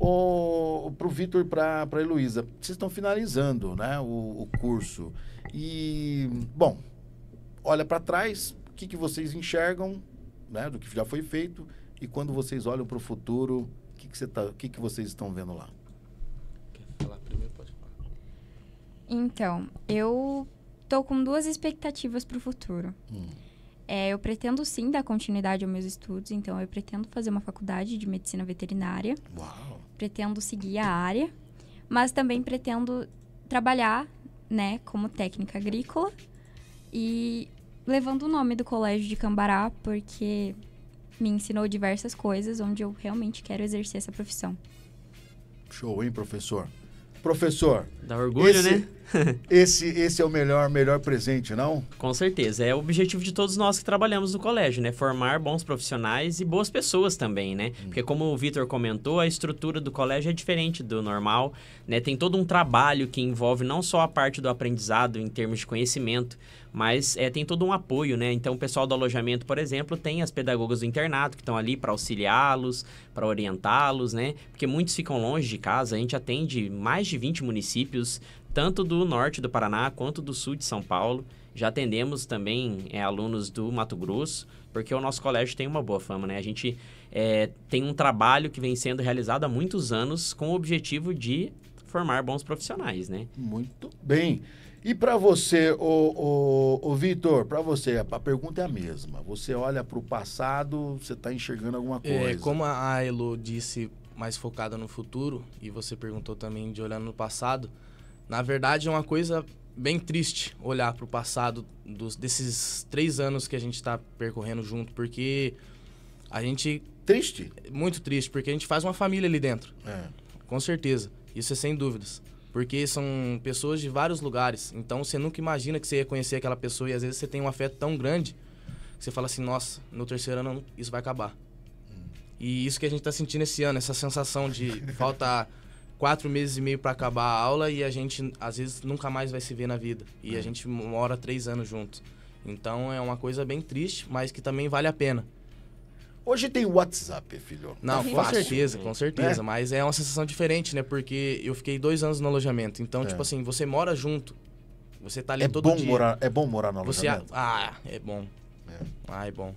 Pro Vitor e pra Heloísa, vocês estão finalizando, né, o curso. E, bom, olha para trás, o que vocês enxergam, né, do que já foi feito, e quando vocês olham para o futuro, o que vocês estão vendo lá? Quer falar primeiro? Pode falar. Então, eu tô com duas expectativas para o futuro. Eu pretendo sim dar continuidade aos meus estudos, então eu pretendo fazer uma faculdade de medicina veterinária. Uau! Pretendo seguir a área, mas também pretendo trabalhar, né, como técnica agrícola e levando o nome do colégio de Cambará, porque me ensinou diversas coisas onde eu realmente quero exercer essa profissão. Show, hein, professor? Professor, dá orgulho, né? Esse é o melhor presente, não? Com certeza. É o objetivo de todos nós que trabalhamos no colégio, né? Formar bons profissionais e boas pessoas também, né? Porque como o Vitor comentou, a estrutura do colégio é diferente do normal, né? Tem todo um trabalho que envolve não só a parte do aprendizado em termos de conhecimento, mas tem todo um apoio, né? Então, o pessoal do alojamento, por exemplo, tem as pedagogas do internato que estão ali para auxiliá-los, para orientá-los, né? Porque muitos ficam longe de casa. A gente atende mais de 20 municípios, tanto do norte do Paraná quanto do sul de São Paulo. Já atendemos também alunos do Mato Grosso, porque o nosso colégio tem uma boa fama, né? A gente tem um trabalho que vem sendo realizado há muitos anos com o objetivo de formar bons profissionais, né? Muito bem. E para você, o Vitor, para você, a pergunta é a mesma. Você olha para o passado, você está enxergando alguma coisa? Como a Elo disse, mais focada no futuro, e você perguntou também de olhar no passado, na verdade é uma coisa bem triste olhar para o passado desses 3 anos que a gente está percorrendo junto, porque a gente... Triste? Muito triste, porque a gente faz uma família ali dentro. Com certeza, isso é sem dúvidas. Porque são pessoas de vários lugares. Então, você nunca imagina que você ia conhecer aquela pessoa. E, às vezes, você tem um afeto tão grande que você fala assim, nossa, no 3º ano isso vai acabar. E isso que a gente tá sentindo esse ano. Essa sensação de falta 4 meses e meio para acabar a aula. E a gente, às vezes, nunca mais vai se ver na vida. E a gente mora 3 anos juntos. Então, é uma coisa bem triste, mas que também vale a pena. Hoje tem WhatsApp, filho. Não, com certeza. Mas é uma sensação diferente, né? Porque eu fiquei 2 anos no alojamento. Então, tipo assim, você mora junto. Você tá ali todo dia. É bom morar no alojamento? É bom. É bom.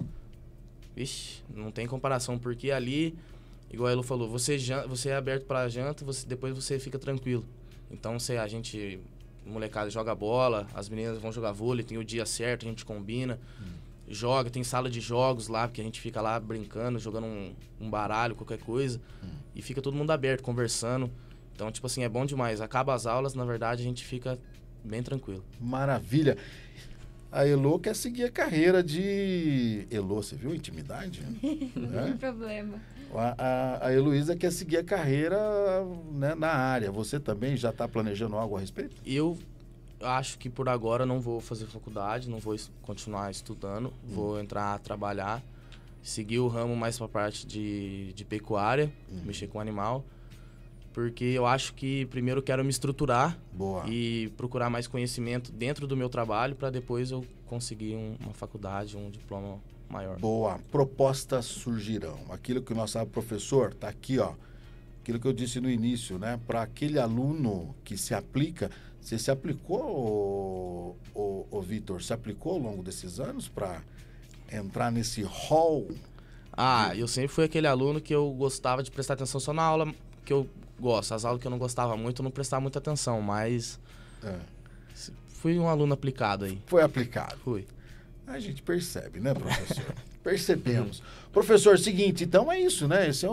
Vixe, não tem comparação. Porque ali, igual a Elo falou, você é aberto pra janta, depois você fica tranquilo. Então, a gente, molecada, joga bola, as meninas vão jogar vôlei, tem o dia certo, a gente combina. Joga, tem sala de jogos lá, porque a gente fica lá brincando, jogando um baralho, qualquer coisa. E fica todo mundo aberto, conversando. Então, tipo assim, é bom demais. Acaba as aulas, na verdade, a gente fica bem tranquilo. Maravilha. A Elô quer seguir a carreira de... Elô, você viu a intimidade? Não tem problema. A Heloísa quer seguir a carreira, né, na área. Você também já está planejando algo a respeito? Eu acho que por agora não vou fazer faculdade, não vou continuar estudando. Vou entrar a trabalhar, seguir o ramo mais para a parte de pecuária, mexer com animal. Porque eu acho que primeiro eu quero me estruturar. Boa. E procurar mais conhecimento dentro do meu trabalho para depois eu conseguir uma faculdade, um diploma maior. Boa. Propostas surgirão. Aquilo que o nosso professor está aqui, ó. Aquilo que eu disse no início, né? Para aquele aluno que se aplica, você se aplicou, o Vitor, se aplicou ao longo desses anos para entrar nesse hall? Eu sempre fui aquele aluno que eu gostava de prestar atenção só na aula que eu gosto. As aulas que eu não gostava muito, eu não prestava muita atenção, mas fui um aluno aplicado aí. Foi aplicado? Fui. A gente percebe, né, professor? Percebemos. Professor, seguinte, então é isso, né? Esse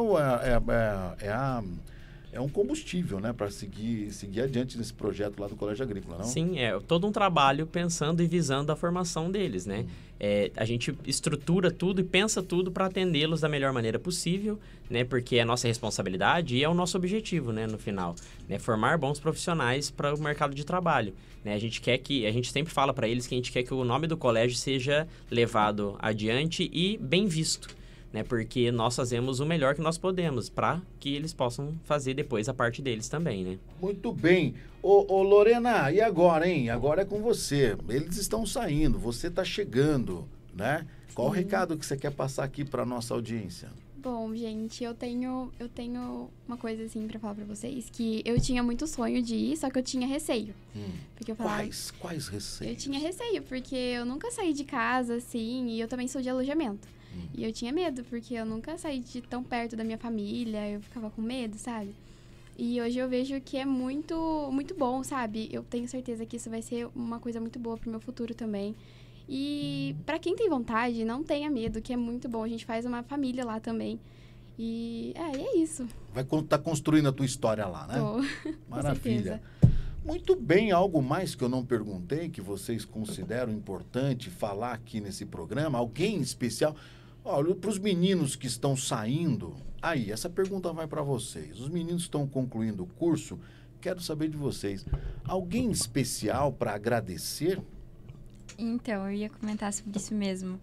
é um combustível, né, para seguir adiante nesse projeto lá do Colégio Agrícola, não? Sim, é todo um trabalho pensando e visando a formação deles, né? A gente estrutura tudo e pensa tudo para atendê-los da melhor maneira possível, né? Porque é a nossa responsabilidade e é o nosso objetivo, né, no final, né? Formar bons profissionais para o mercado de trabalho, né? A gente sempre fala para eles que a gente quer que o nome do colégio seja levado adiante e bem visto, né? Porque nós fazemos o melhor que nós podemos para que eles possam fazer depois a parte deles também, né? Muito bem. Ô Lorena, e agora, hein? Agora é com você. Eles estão saindo, você está chegando, né? Qual o recado que você quer passar aqui para nossa audiência? Bom, gente, eu tenho uma coisa assim para falar para vocês, que eu tinha muito sonho de ir, só que eu tinha receio. Porque eu falava, Quais receios? Eu tinha receio, porque eu nunca saí de casa, assim, e eu também sou de alojamento. E eu tinha medo, porque eu nunca saí de tão perto da minha família, eu ficava com medo, sabe? E hoje eu vejo que é muito, muito bom, sabe? Eu tenho certeza que isso vai ser uma coisa muito boa pro meu futuro também. E pra quem tem vontade, não tenha medo, que é muito bom. A gente faz uma família lá também. E é isso. Vai estar construindo a tua história lá, né? Tô. Maravilha. Muito bem, algo mais que eu não perguntei, que vocês consideram importante falar aqui nesse programa? Alguém especial? Olha, para os meninos que estão saindo, aí, essa pergunta vai para vocês. Os meninos que estão concluindo o curso, quero saber de vocês. Alguém especial para agradecer? Então, eu ia comentar sobre isso mesmo.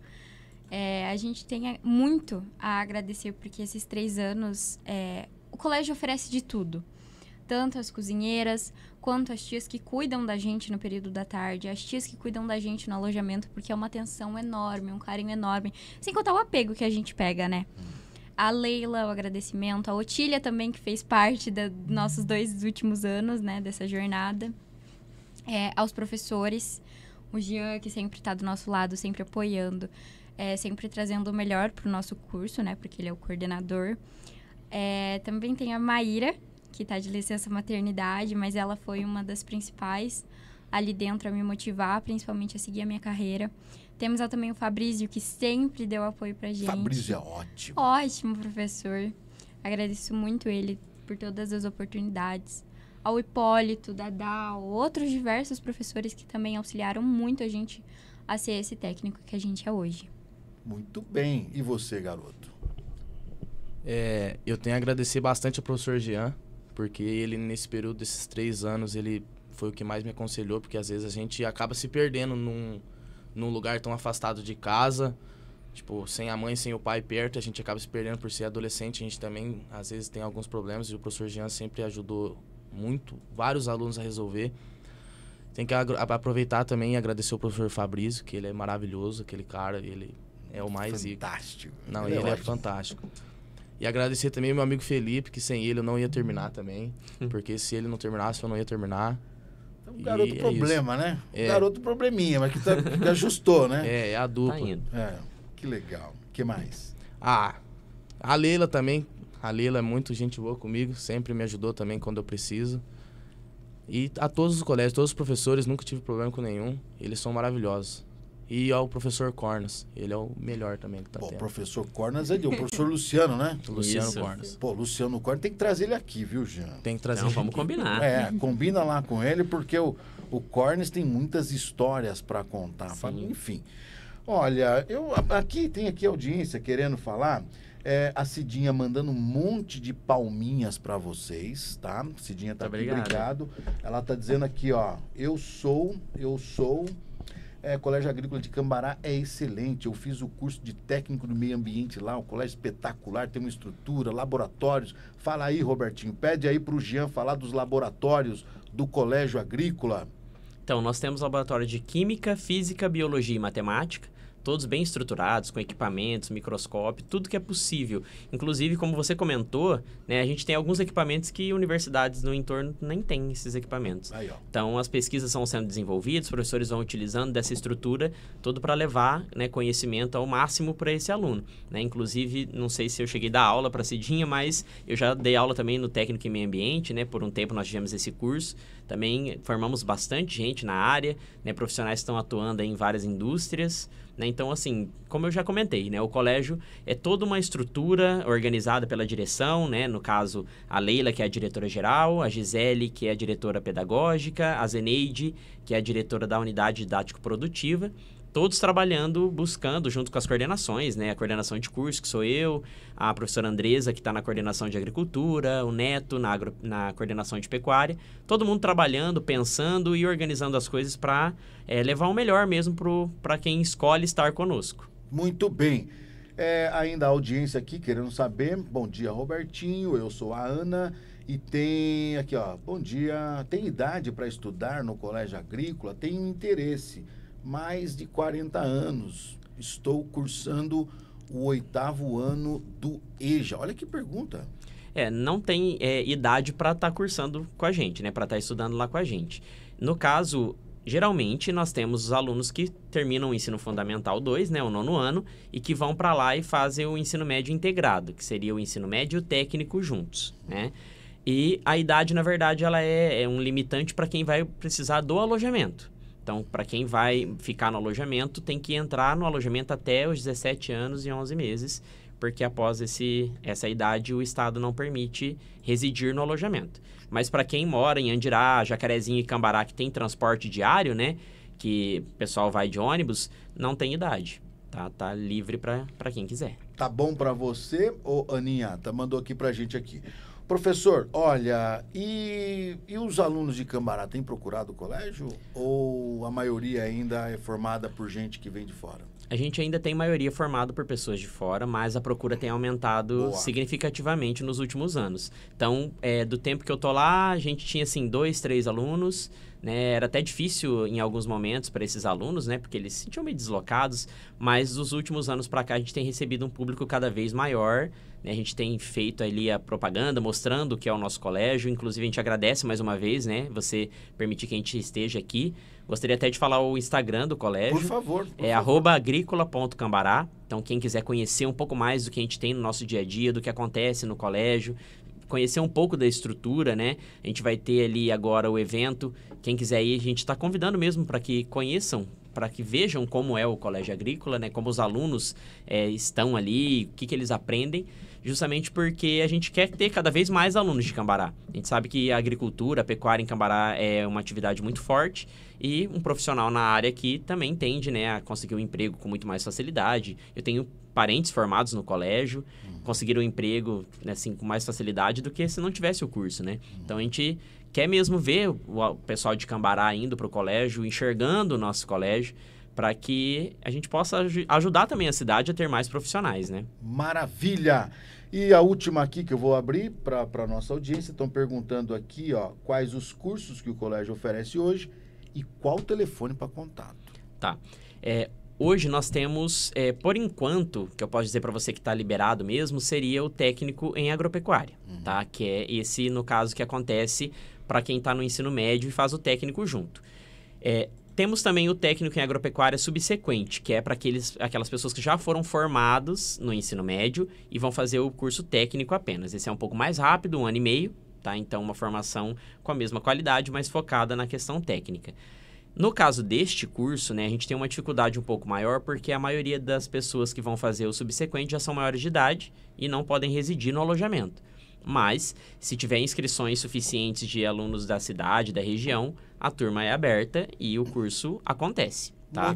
A gente tem muito a agradecer, porque esses 3 anos, o colégio oferece de tudo. Tanto as cozinheiras, quanto as tias que cuidam da gente no período da tarde, as tias que cuidam da gente no alojamento, porque é uma atenção enorme, um carinho enorme. Sem contar o apego que a gente pega, né? A Leila, o agradecimento. A Otília também, que fez parte dos nossos 2 últimos anos, né? Dessa jornada. Aos professores. O Jean, que sempre está do nosso lado, sempre apoiando. Sempre trazendo o melhor para o nosso curso, né? Porque ele é o coordenador. Também tem a Maíra, que está de licença maternidade, mas ela foi uma das principais ali dentro a me motivar, principalmente a seguir a minha carreira. Temos também o Fabrício, que sempre deu apoio pra gente. Fabrício é ótimo. Ótimo, professor. Agradeço muito ele por todas as oportunidades. Ao Hipólito, Dadá, outros diversos professores que também auxiliaram muito a gente a ser esse técnico que a gente é hoje. Muito bem. E você, garoto? Eu tenho a agradecer bastante ao professor Jean, porque ele, nesse período desses 3 anos, ele foi o que mais me aconselhou, porque às vezes a gente acaba se perdendo num lugar tão afastado de casa, tipo, sem a mãe, sem o pai perto, a gente acaba se perdendo por ser adolescente, a gente também, às vezes, tem alguns problemas, e o professor Jean sempre ajudou muito, vários alunos a resolver. Tem que aproveitar também e agradecer o professor Fabrício, que ele é maravilhoso, aquele cara, ele é o mais fantástico. Não, ele é fantástico. E agradecer também ao meu amigo Felipe, que sem ele eu não ia terminar também. Porque se ele não terminasse, eu não ia terminar. É um garoto problema, né? Garoto probleminha, mas que ajustou, né? É a dupla. Tá indo. Que legal. O que mais? A Leila também. A Leila é muito gente boa comigo. Sempre me ajudou também quando eu preciso. E a todos os colégios, todos os professores, nunca tive problema com nenhum. Eles são maravilhosos. E ao professor Cornas, ele é o melhor também que tá Pô, o tendo. professor Cornas é o professor Luciano, né? Luciano Isso. Cornas. Pô, Luciano Cornas tem que trazer ele aqui, viu, Jean? Tem que trazer Então, ele vamos aqui. combinar. É, combina lá com ele, porque o Cornes tem muitas histórias para contar. Sim. Enfim. Olha, tem aqui audiência querendo falar. A Cidinha mandando um monte de palminhas para vocês, tá? Cidinha tá Muito aqui, obrigado. obrigado. Ela tá dizendo aqui, ó. Eu sou. Colégio Agrícola de Cambará é excelente. Eu fiz o curso de técnico do meio ambiente lá, o colégio espetacular, tem uma estrutura, laboratórios. Fala aí, Robertinho, pede aí pro Jean falar dos laboratórios do Colégio Agrícola. Então, nós temos laboratório de Química, Física, Biologia e Matemática, todos bem estruturados, com equipamentos, microscópio, tudo que é possível. Inclusive, como você comentou, né, a gente tem alguns equipamentos que universidades no entorno nem têm esses equipamentos. Aí, ó. Então, as pesquisas estão sendo desenvolvidas, os professores vão utilizando dessa estrutura todo para levar, né, conhecimento ao máximo para esse aluno. Né? Inclusive, não sei se eu cheguei a dar aula para a Cidinha, mas eu já dei aula também no Técnico em Meio Ambiente, né? Por um tempo nós tivemos esse curso. Também formamos bastante gente na área, né? Profissionais que estão atuando aí em várias indústrias. Né? Então, assim, como eu já comentei, né? O colégio é toda uma estrutura organizada pela direção, né? No caso, a Leila, que é a diretora-geral, a Gisele, que é a diretora pedagógica, a Zeneide, que é a diretora da unidade didático-produtiva, todos trabalhando, buscando, junto com as coordenações, né? A coordenação de curso, que sou eu, a professora Andresa, que está na coordenação de agricultura, o Neto na coordenação de pecuária, todo mundo trabalhando, pensando e organizando as coisas para levar o melhor mesmo para quem escolhe estar conosco. Muito bem. Ainda a audiência aqui querendo saber. Bom dia, Robertinho. Eu sou a Ana. E tem aqui, ó. Bom dia. Tem idade para estudar no Colégio Agrícola? Tenho interesse. Mais de 40 anos. Estou cursando o 8º ano do EJA. Olha que pergunta. Não tem idade para estar cursando com a gente, né? Para estar estudando lá com a gente. No caso, geralmente nós temos os alunos que terminam o ensino fundamental 2, né? O 9º ano, e que vão para lá e fazem o ensino médio integrado, que seria o ensino médio e o técnico juntos, né? E a idade, na verdade, ela é um limitante para quem vai precisar do alojamento. Então, para quem vai ficar no alojamento, tem que entrar no alojamento até os 17 anos e 11 meses, porque após essa idade o Estado não permite residir no alojamento. Mas para quem mora em Andirá, Jacarezinho e Cambará, que tem transporte diário, né, que o pessoal vai de ônibus, não tem idade. Tá livre para quem quiser. Tá bom para você, ô Aninha? Mandou aqui pra gente aqui. Professor, olha, e os alunos de Cambará têm procurado o colégio? Ou a maioria ainda é formada por gente que vem de fora? A gente ainda tem maioria formada por pessoas de fora, mas a procura tem aumentado significativamente nos últimos anos. Então, do tempo que eu tô lá, a gente tinha, assim, 2, 3 alunos, né? Era até difícil em alguns momentos para esses alunos, né? Porque eles se sentiam meio deslocados, mas dos últimos anos para cá a gente tem recebido um público cada vez maior, né? A gente tem feito ali a propaganda mostrando o que é o nosso colégio, inclusive a gente agradece mais uma vez, né? Você permitir que a gente esteja aqui. Gostaria até de falar o Instagram do colégio. Por favor. @agricola.cambará. Então, quem quiser conhecer um pouco mais do que a gente tem no nosso dia a dia, do que acontece no colégio, conhecer um pouco da estrutura, né? A gente vai ter ali agora o evento. Quem quiser ir, a gente está convidando mesmo para que conheçam, para que vejam como é o Colégio Agrícola, né? Como os alunos estão ali, o que eles aprendem, justamente porque a gente quer ter cada vez mais alunos de Cambará. A gente sabe que a agricultura, a pecuária em Cambará é uma atividade muito forte e um profissional na área que também tende, né, a conseguir um emprego com muito mais facilidade. Eu tenho parentes formados no colégio, conseguiram um emprego, né, assim, com mais facilidade do que se não tivesse o curso, né? Então, a gente quer mesmo ver o pessoal de Cambará indo para o colégio, enxergando o nosso colégio, para que a gente possa ajudar também a cidade a ter mais profissionais, né? Maravilha! E a última aqui que eu vou abrir para a nossa audiência, estão perguntando aqui, ó, quais os cursos que o colégio oferece hoje e qual o telefone para contato. Tá. Hoje nós temos, por enquanto, que eu posso dizer para você que está liberado mesmo, seria o técnico em agropecuária, tá? Que é esse, no caso, que acontece para quem está no ensino médio e faz o técnico junto. Temos também o técnico em agropecuária subsequente, que é para aquelas pessoas que já foram formados no ensino médio e vão fazer o curso técnico apenas. Esse é um pouco mais rápido, 1 ano e meio, tá? Então, uma formação com a mesma qualidade, mas focada na questão técnica. No caso deste curso, né, a gente tem uma dificuldade um pouco maior porque a maioria das pessoas que vão fazer o subsequente já são maiores de idade e não podem residir no alojamento. Mas, se tiver inscrições suficientes de alunos da cidade, da região, a turma é aberta e o curso acontece, tá?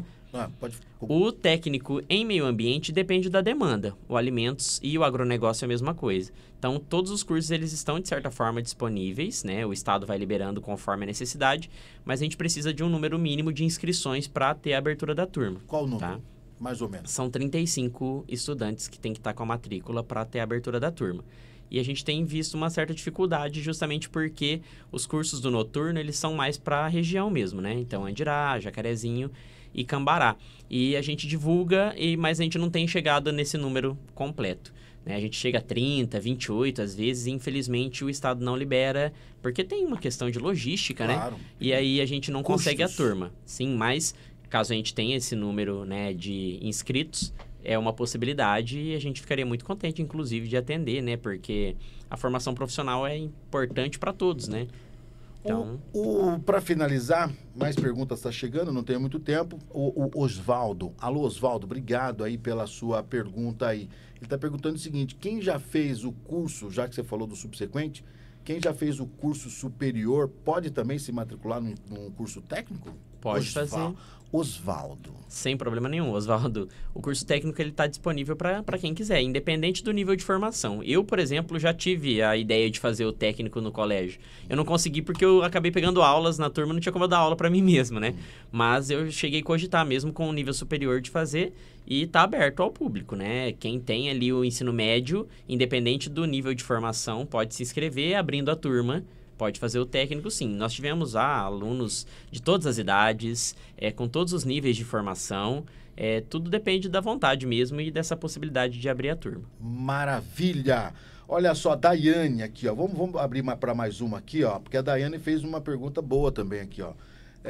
O técnico em meio ambiente depende da demanda. O alimentos e o agronegócio é a mesma coisa. Então, todos os cursos eles estão, de certa forma, disponíveis, né? O Estado vai liberando conforme a necessidade, mas a gente precisa de um número mínimo de inscrições para ter a abertura da turma. Qual o número? Tá? Mais ou menos. São 35 estudantes que tem que estar com a matrícula para ter a abertura da turma. E a gente tem visto uma certa dificuldade justamente porque os cursos do noturno, eles são mais para a região mesmo, né? Então, Andirá, Jacarezinho e Cambará. E a gente divulga, mas a gente não tem chegado nesse número completo, né? A gente chega a 30, 28 às vezes e infelizmente o Estado não libera, porque tem uma questão de logística, claro, né? E aí a gente não consegue a custos. turma. Sim, mas caso a gente tenha esse número, né, de inscritos, é uma possibilidade e a gente ficaria muito contente, inclusive, de atender, né? Porque a formação profissional é importante para todos, né? Então... Para finalizar, mais perguntas está chegando, não tem muito tempo. O Osvaldo. Alô, Osvaldo, obrigado aí pela sua pergunta aí. Ele está perguntando o seguinte, quem já fez o curso, já que você falou do subsequente, quem já fez o curso superior pode também se matricular num curso técnico? Pode fazer. Osvaldo. Sem problema nenhum, Osvaldo. O curso técnico ele está disponível para quem quiser, independente do nível de formação. Eu, por exemplo, já tive a ideia de fazer o técnico no colégio. Eu não consegui porque eu acabei pegando aulas na turma, não tinha como eu dar aula para mim mesmo, né? Mas eu cheguei a cogitar mesmo com o nível superior de fazer e está aberto ao público, né? Quem tem ali o ensino médio, independente do nível de formação, pode se inscrever abrindo a turma. Pode fazer o técnico, sim. Nós tivemos alunos de todas as idades, com todos os níveis de formação. Tudo depende da vontade mesmo e dessa possibilidade de abrir a turma. Maravilha! Olha só, a Daiane aqui, ó. Vamos abrir para mais uma aqui, ó. Porque a Daiane fez uma pergunta boa também aqui, ó.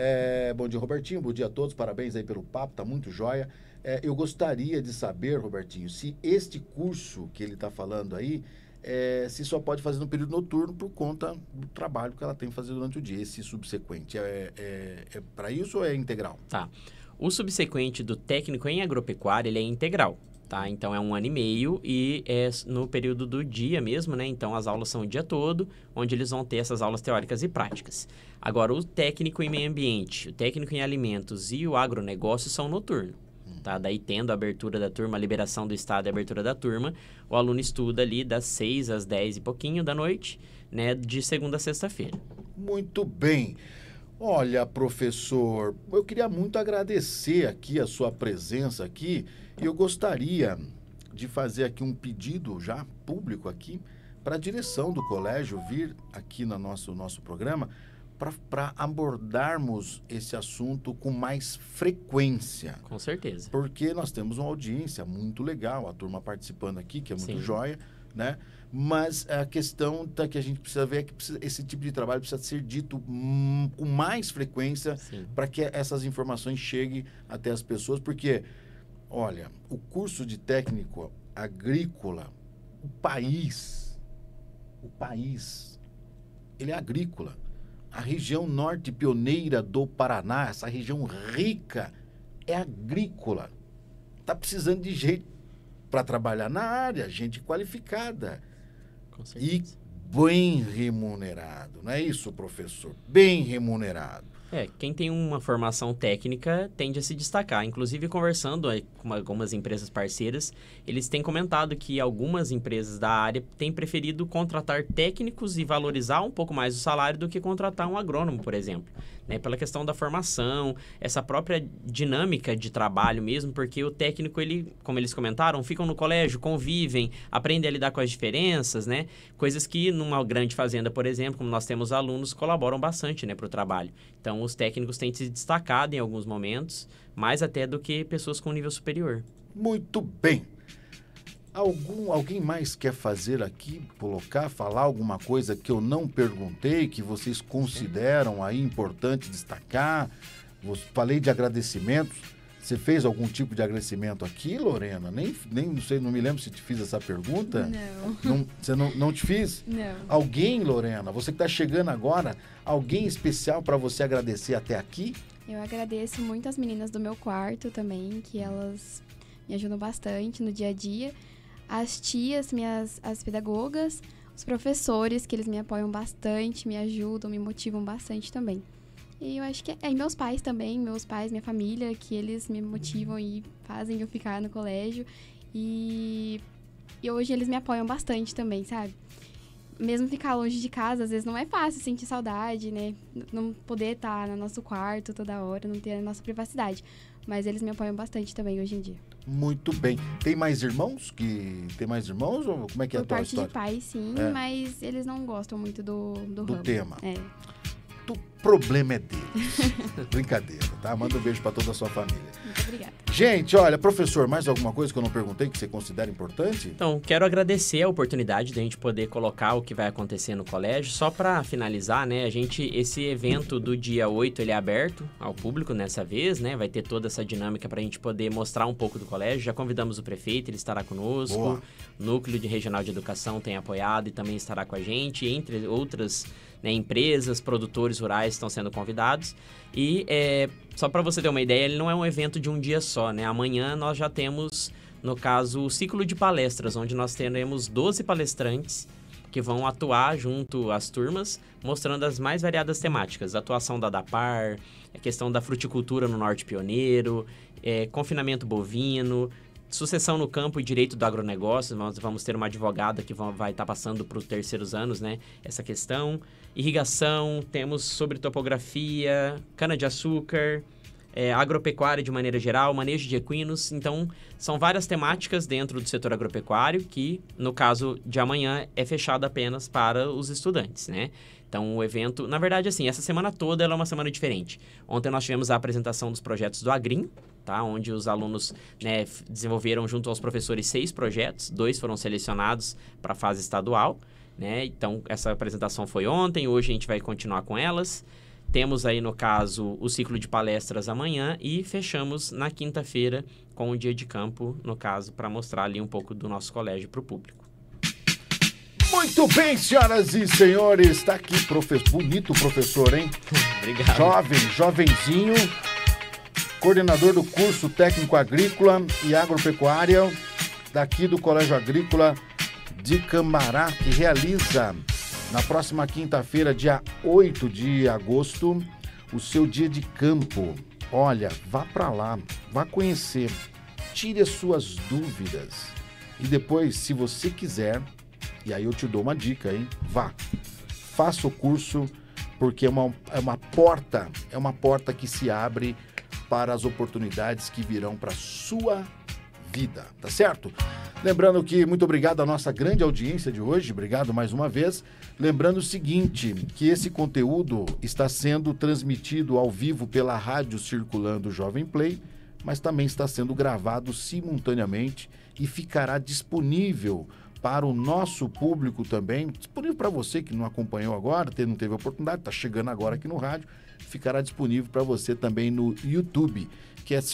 Bom dia, Robertinho. Bom dia a todos. Parabéns aí pelo papo, tá muito jóia. Eu gostaria de saber, Robertinho, se este curso que ele está falando aí, se só pode fazer no período noturno por conta do trabalho que ela tem que fazer durante o dia, esse subsequente. É para isso ou é integral? Tá. O subsequente do técnico em agropecuária, ele é integral, tá? Então, é 1 ano e meio e é no período do dia mesmo, né? Então, as aulas são o dia todo, onde eles vão ter essas aulas teóricas e práticas. Agora, o técnico em meio ambiente, o técnico em alimentos e o agronegócio são noturno. Tá? Daí, tendo a abertura da turma, a liberação do Estado e a abertura da turma, o aluno estuda ali das 6 às 10 e pouquinho da noite, né, de segunda a sexta-feira. Muito bem. Olha, professor, eu queria muito agradecer aqui a sua presença aqui e eu gostaria de fazer aqui um pedido já público aqui para a direção do colégio vir aqui no nosso programa para abordarmos esse assunto com mais frequência. Com certeza. Porque nós temos uma audiência muito legal, a turma participando aqui, que é muito Sim. jóia, né? Mas a questão que a gente precisa ver é que esse tipo de trabalho precisa ser dito com mais frequência para que essas informações cheguem até as pessoas, porque, olha, o curso de técnico agrícola, o país, ele é agrícola. A região norte pioneira do Paraná, essa região rica, é agrícola. Está precisando de gente para trabalhar na área, gente qualificada. Com certeza. E bem remunerado, não é isso, professor? Bem remunerado. Quem tem uma formação técnica tende a se destacar. Inclusive, conversando com algumas empresas parceiras, eles têm comentado que algumas empresas da área têm preferido contratar técnicos e valorizar um pouco mais o salário do que contratar um agrônomo, por exemplo. Né? Pela questão da formação, essa própria dinâmica de trabalho mesmo, porque o técnico, ele, como eles comentaram, ficam no colégio, convivem, aprendem a lidar com as diferenças, né? Coisas que numa grande fazenda, por exemplo, como nós temos alunos, colaboram bastante, né, para o trabalho. Então, os técnicos têm se destacado em alguns momentos, mais até do que pessoas com nível superior. Muito bem. Alguém mais quer fazer aqui, falar alguma coisa que eu não perguntei, que vocês consideram aí importante destacar? Falei de agradecimentos. Você fez algum tipo de agradecimento aqui, Lorena? Nem não sei, não me lembro se te fiz essa pergunta. Não. Você não te fiz? Não. Alguém, Lorena, você que está chegando agora, alguém especial para você agradecer até aqui? Eu agradeço muito as meninas do meu quarto também, que elas me ajudam bastante no dia a dia. As tias, as pedagogas, os professores, que eles me apoiam bastante, me ajudam, me motivam bastante também. E eu acho que e meus pais também, minha família, que eles me motivam e fazem eu ficar no colégio. E hoje eles me apoiam bastante também, sabe? Mesmo ficar longe de casa, às vezes não é fácil sentir saudade, né? Não poder estar no nosso quarto toda hora, não ter a nossa privacidade. Mas eles me apoiam bastante também hoje em dia. Muito bem. Tem mais irmãos? Tem mais irmãos? Ou como é que é a tua história? Por parte de pai, sim, mas eles não gostam muito do ramo. tema. É. O problema é deles. Brincadeira, tá? Manda um beijo pra toda a sua família. Muito obrigada. Gente, olha, professor, mais alguma coisa que eu não perguntei que você considera importante? Então, quero agradecer a oportunidade de a gente poder colocar o que vai acontecer no colégio. Só para finalizar, né, esse evento do dia 8, ele é aberto ao público nessa vez, né? Vai ter toda essa dinâmica para a gente poder mostrar um pouco do colégio. Já convidamos o prefeito, ele estará conosco. Boa. O Núcleo Regional de Educação tem apoiado e também estará com a gente, entre outras, né, empresas, produtores rurais estão sendo convidados. E só para você ter uma ideia, ele não é um evento de um dia só, né? Amanhã nós já temos, no caso, o ciclo de palestras, onde nós teremos 12 palestrantes que vão atuar junto às turmas, mostrando as mais variadas temáticas. A atuação da DAPAR, a questão da fruticultura no Norte Pioneiro, confinamento bovino, sucessão no campo e direito do agronegócio. Nós vamos ter uma advogada que vai estar passando para os terceiros anos, né, essa questão. Irrigação, temos sobre topografia, cana-de-açúcar, agropecuária de maneira geral, manejo de equinos. Então, são várias temáticas dentro do setor agropecuário que, no caso de amanhã, é fechado apenas para os estudantes, né? Então, o evento, na verdade, assim, essa semana toda ela é uma semana diferente. Ontem nós tivemos a apresentação dos projetos do Agrim, tá? Onde os alunos, né, desenvolveram junto aos professores 6 projetos, 2 foram selecionados para a fase estadual, né? Então, essa apresentação foi ontem, hoje a gente vai continuar com elas. Temos aí, no caso, o ciclo de palestras amanhã e fechamos na quinta-feira com o dia de campo, no caso, para mostrar ali um pouco do nosso colégio para o público. Muito bem, senhoras e senhores, está aqui, bonito professor, hein? Obrigado. Jovenzinho, coordenador do curso técnico agrícola e agropecuária daqui do Colégio Agrícola de Cambará, que realiza na próxima quinta-feira, dia 8 de agosto, o seu dia de campo. Olha, vá para lá, vá conhecer, tire as suas dúvidas e depois, se você quiser, e aí eu te dou uma dica, hein? Vá, faça o curso, porque é uma porta que se abre para as oportunidades que virão para a sua vida, tá certo? Lembrando que muito obrigado à nossa grande audiência de hoje, obrigado mais uma vez. Lembrando o seguinte, que esse conteúdo está sendo transmitido ao vivo pela Rádio Circulando Jovem Play, mas também está sendo gravado simultaneamente e ficará disponível para o nosso público também, disponível para você que não acompanhou agora, não teve a oportunidade, está chegando agora aqui no rádio, ficará disponível para você também no YouTube, que é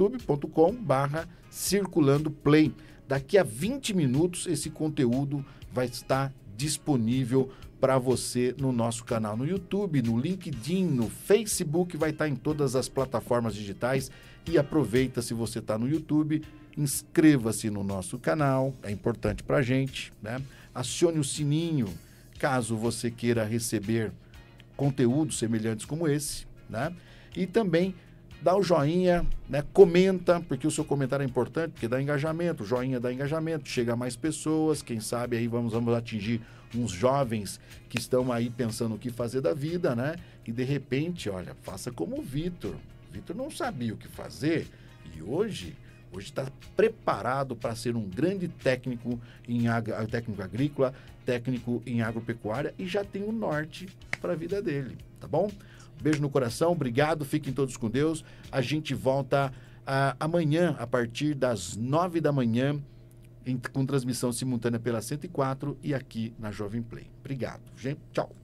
youtube.com/circulandoplay. Daqui a 20 minutos esse conteúdo vai estar disponível para você no nosso canal no YouTube, no LinkedIn, no Facebook, vai estar em todas as plataformas digitais. E aproveita, se você está no YouTube, inscreva-se no nosso canal, é importante para a gente, né? Acione o sininho, caso você queira receber conteúdos semelhantes como esse, né? E também dá o joinha, né? Comenta, porque o seu comentário é importante, porque dá engajamento, o joinha dá engajamento, chega a mais pessoas, quem sabe aí vamos atingir uns jovens que estão aí pensando o que fazer da vida, né? E de repente, olha, faça como o Vitor. O Vitor não sabia o que fazer e hoje está preparado para ser um grande técnico técnico agrícola, técnico em agropecuária e já tem o norte para a vida dele, tá bom? Beijo no coração, obrigado, fiquem todos com Deus. A gente volta amanhã, a partir das 9 da manhã, com transmissão simultânea pela 104 e aqui na Jovem Play. Obrigado, gente. Tchau.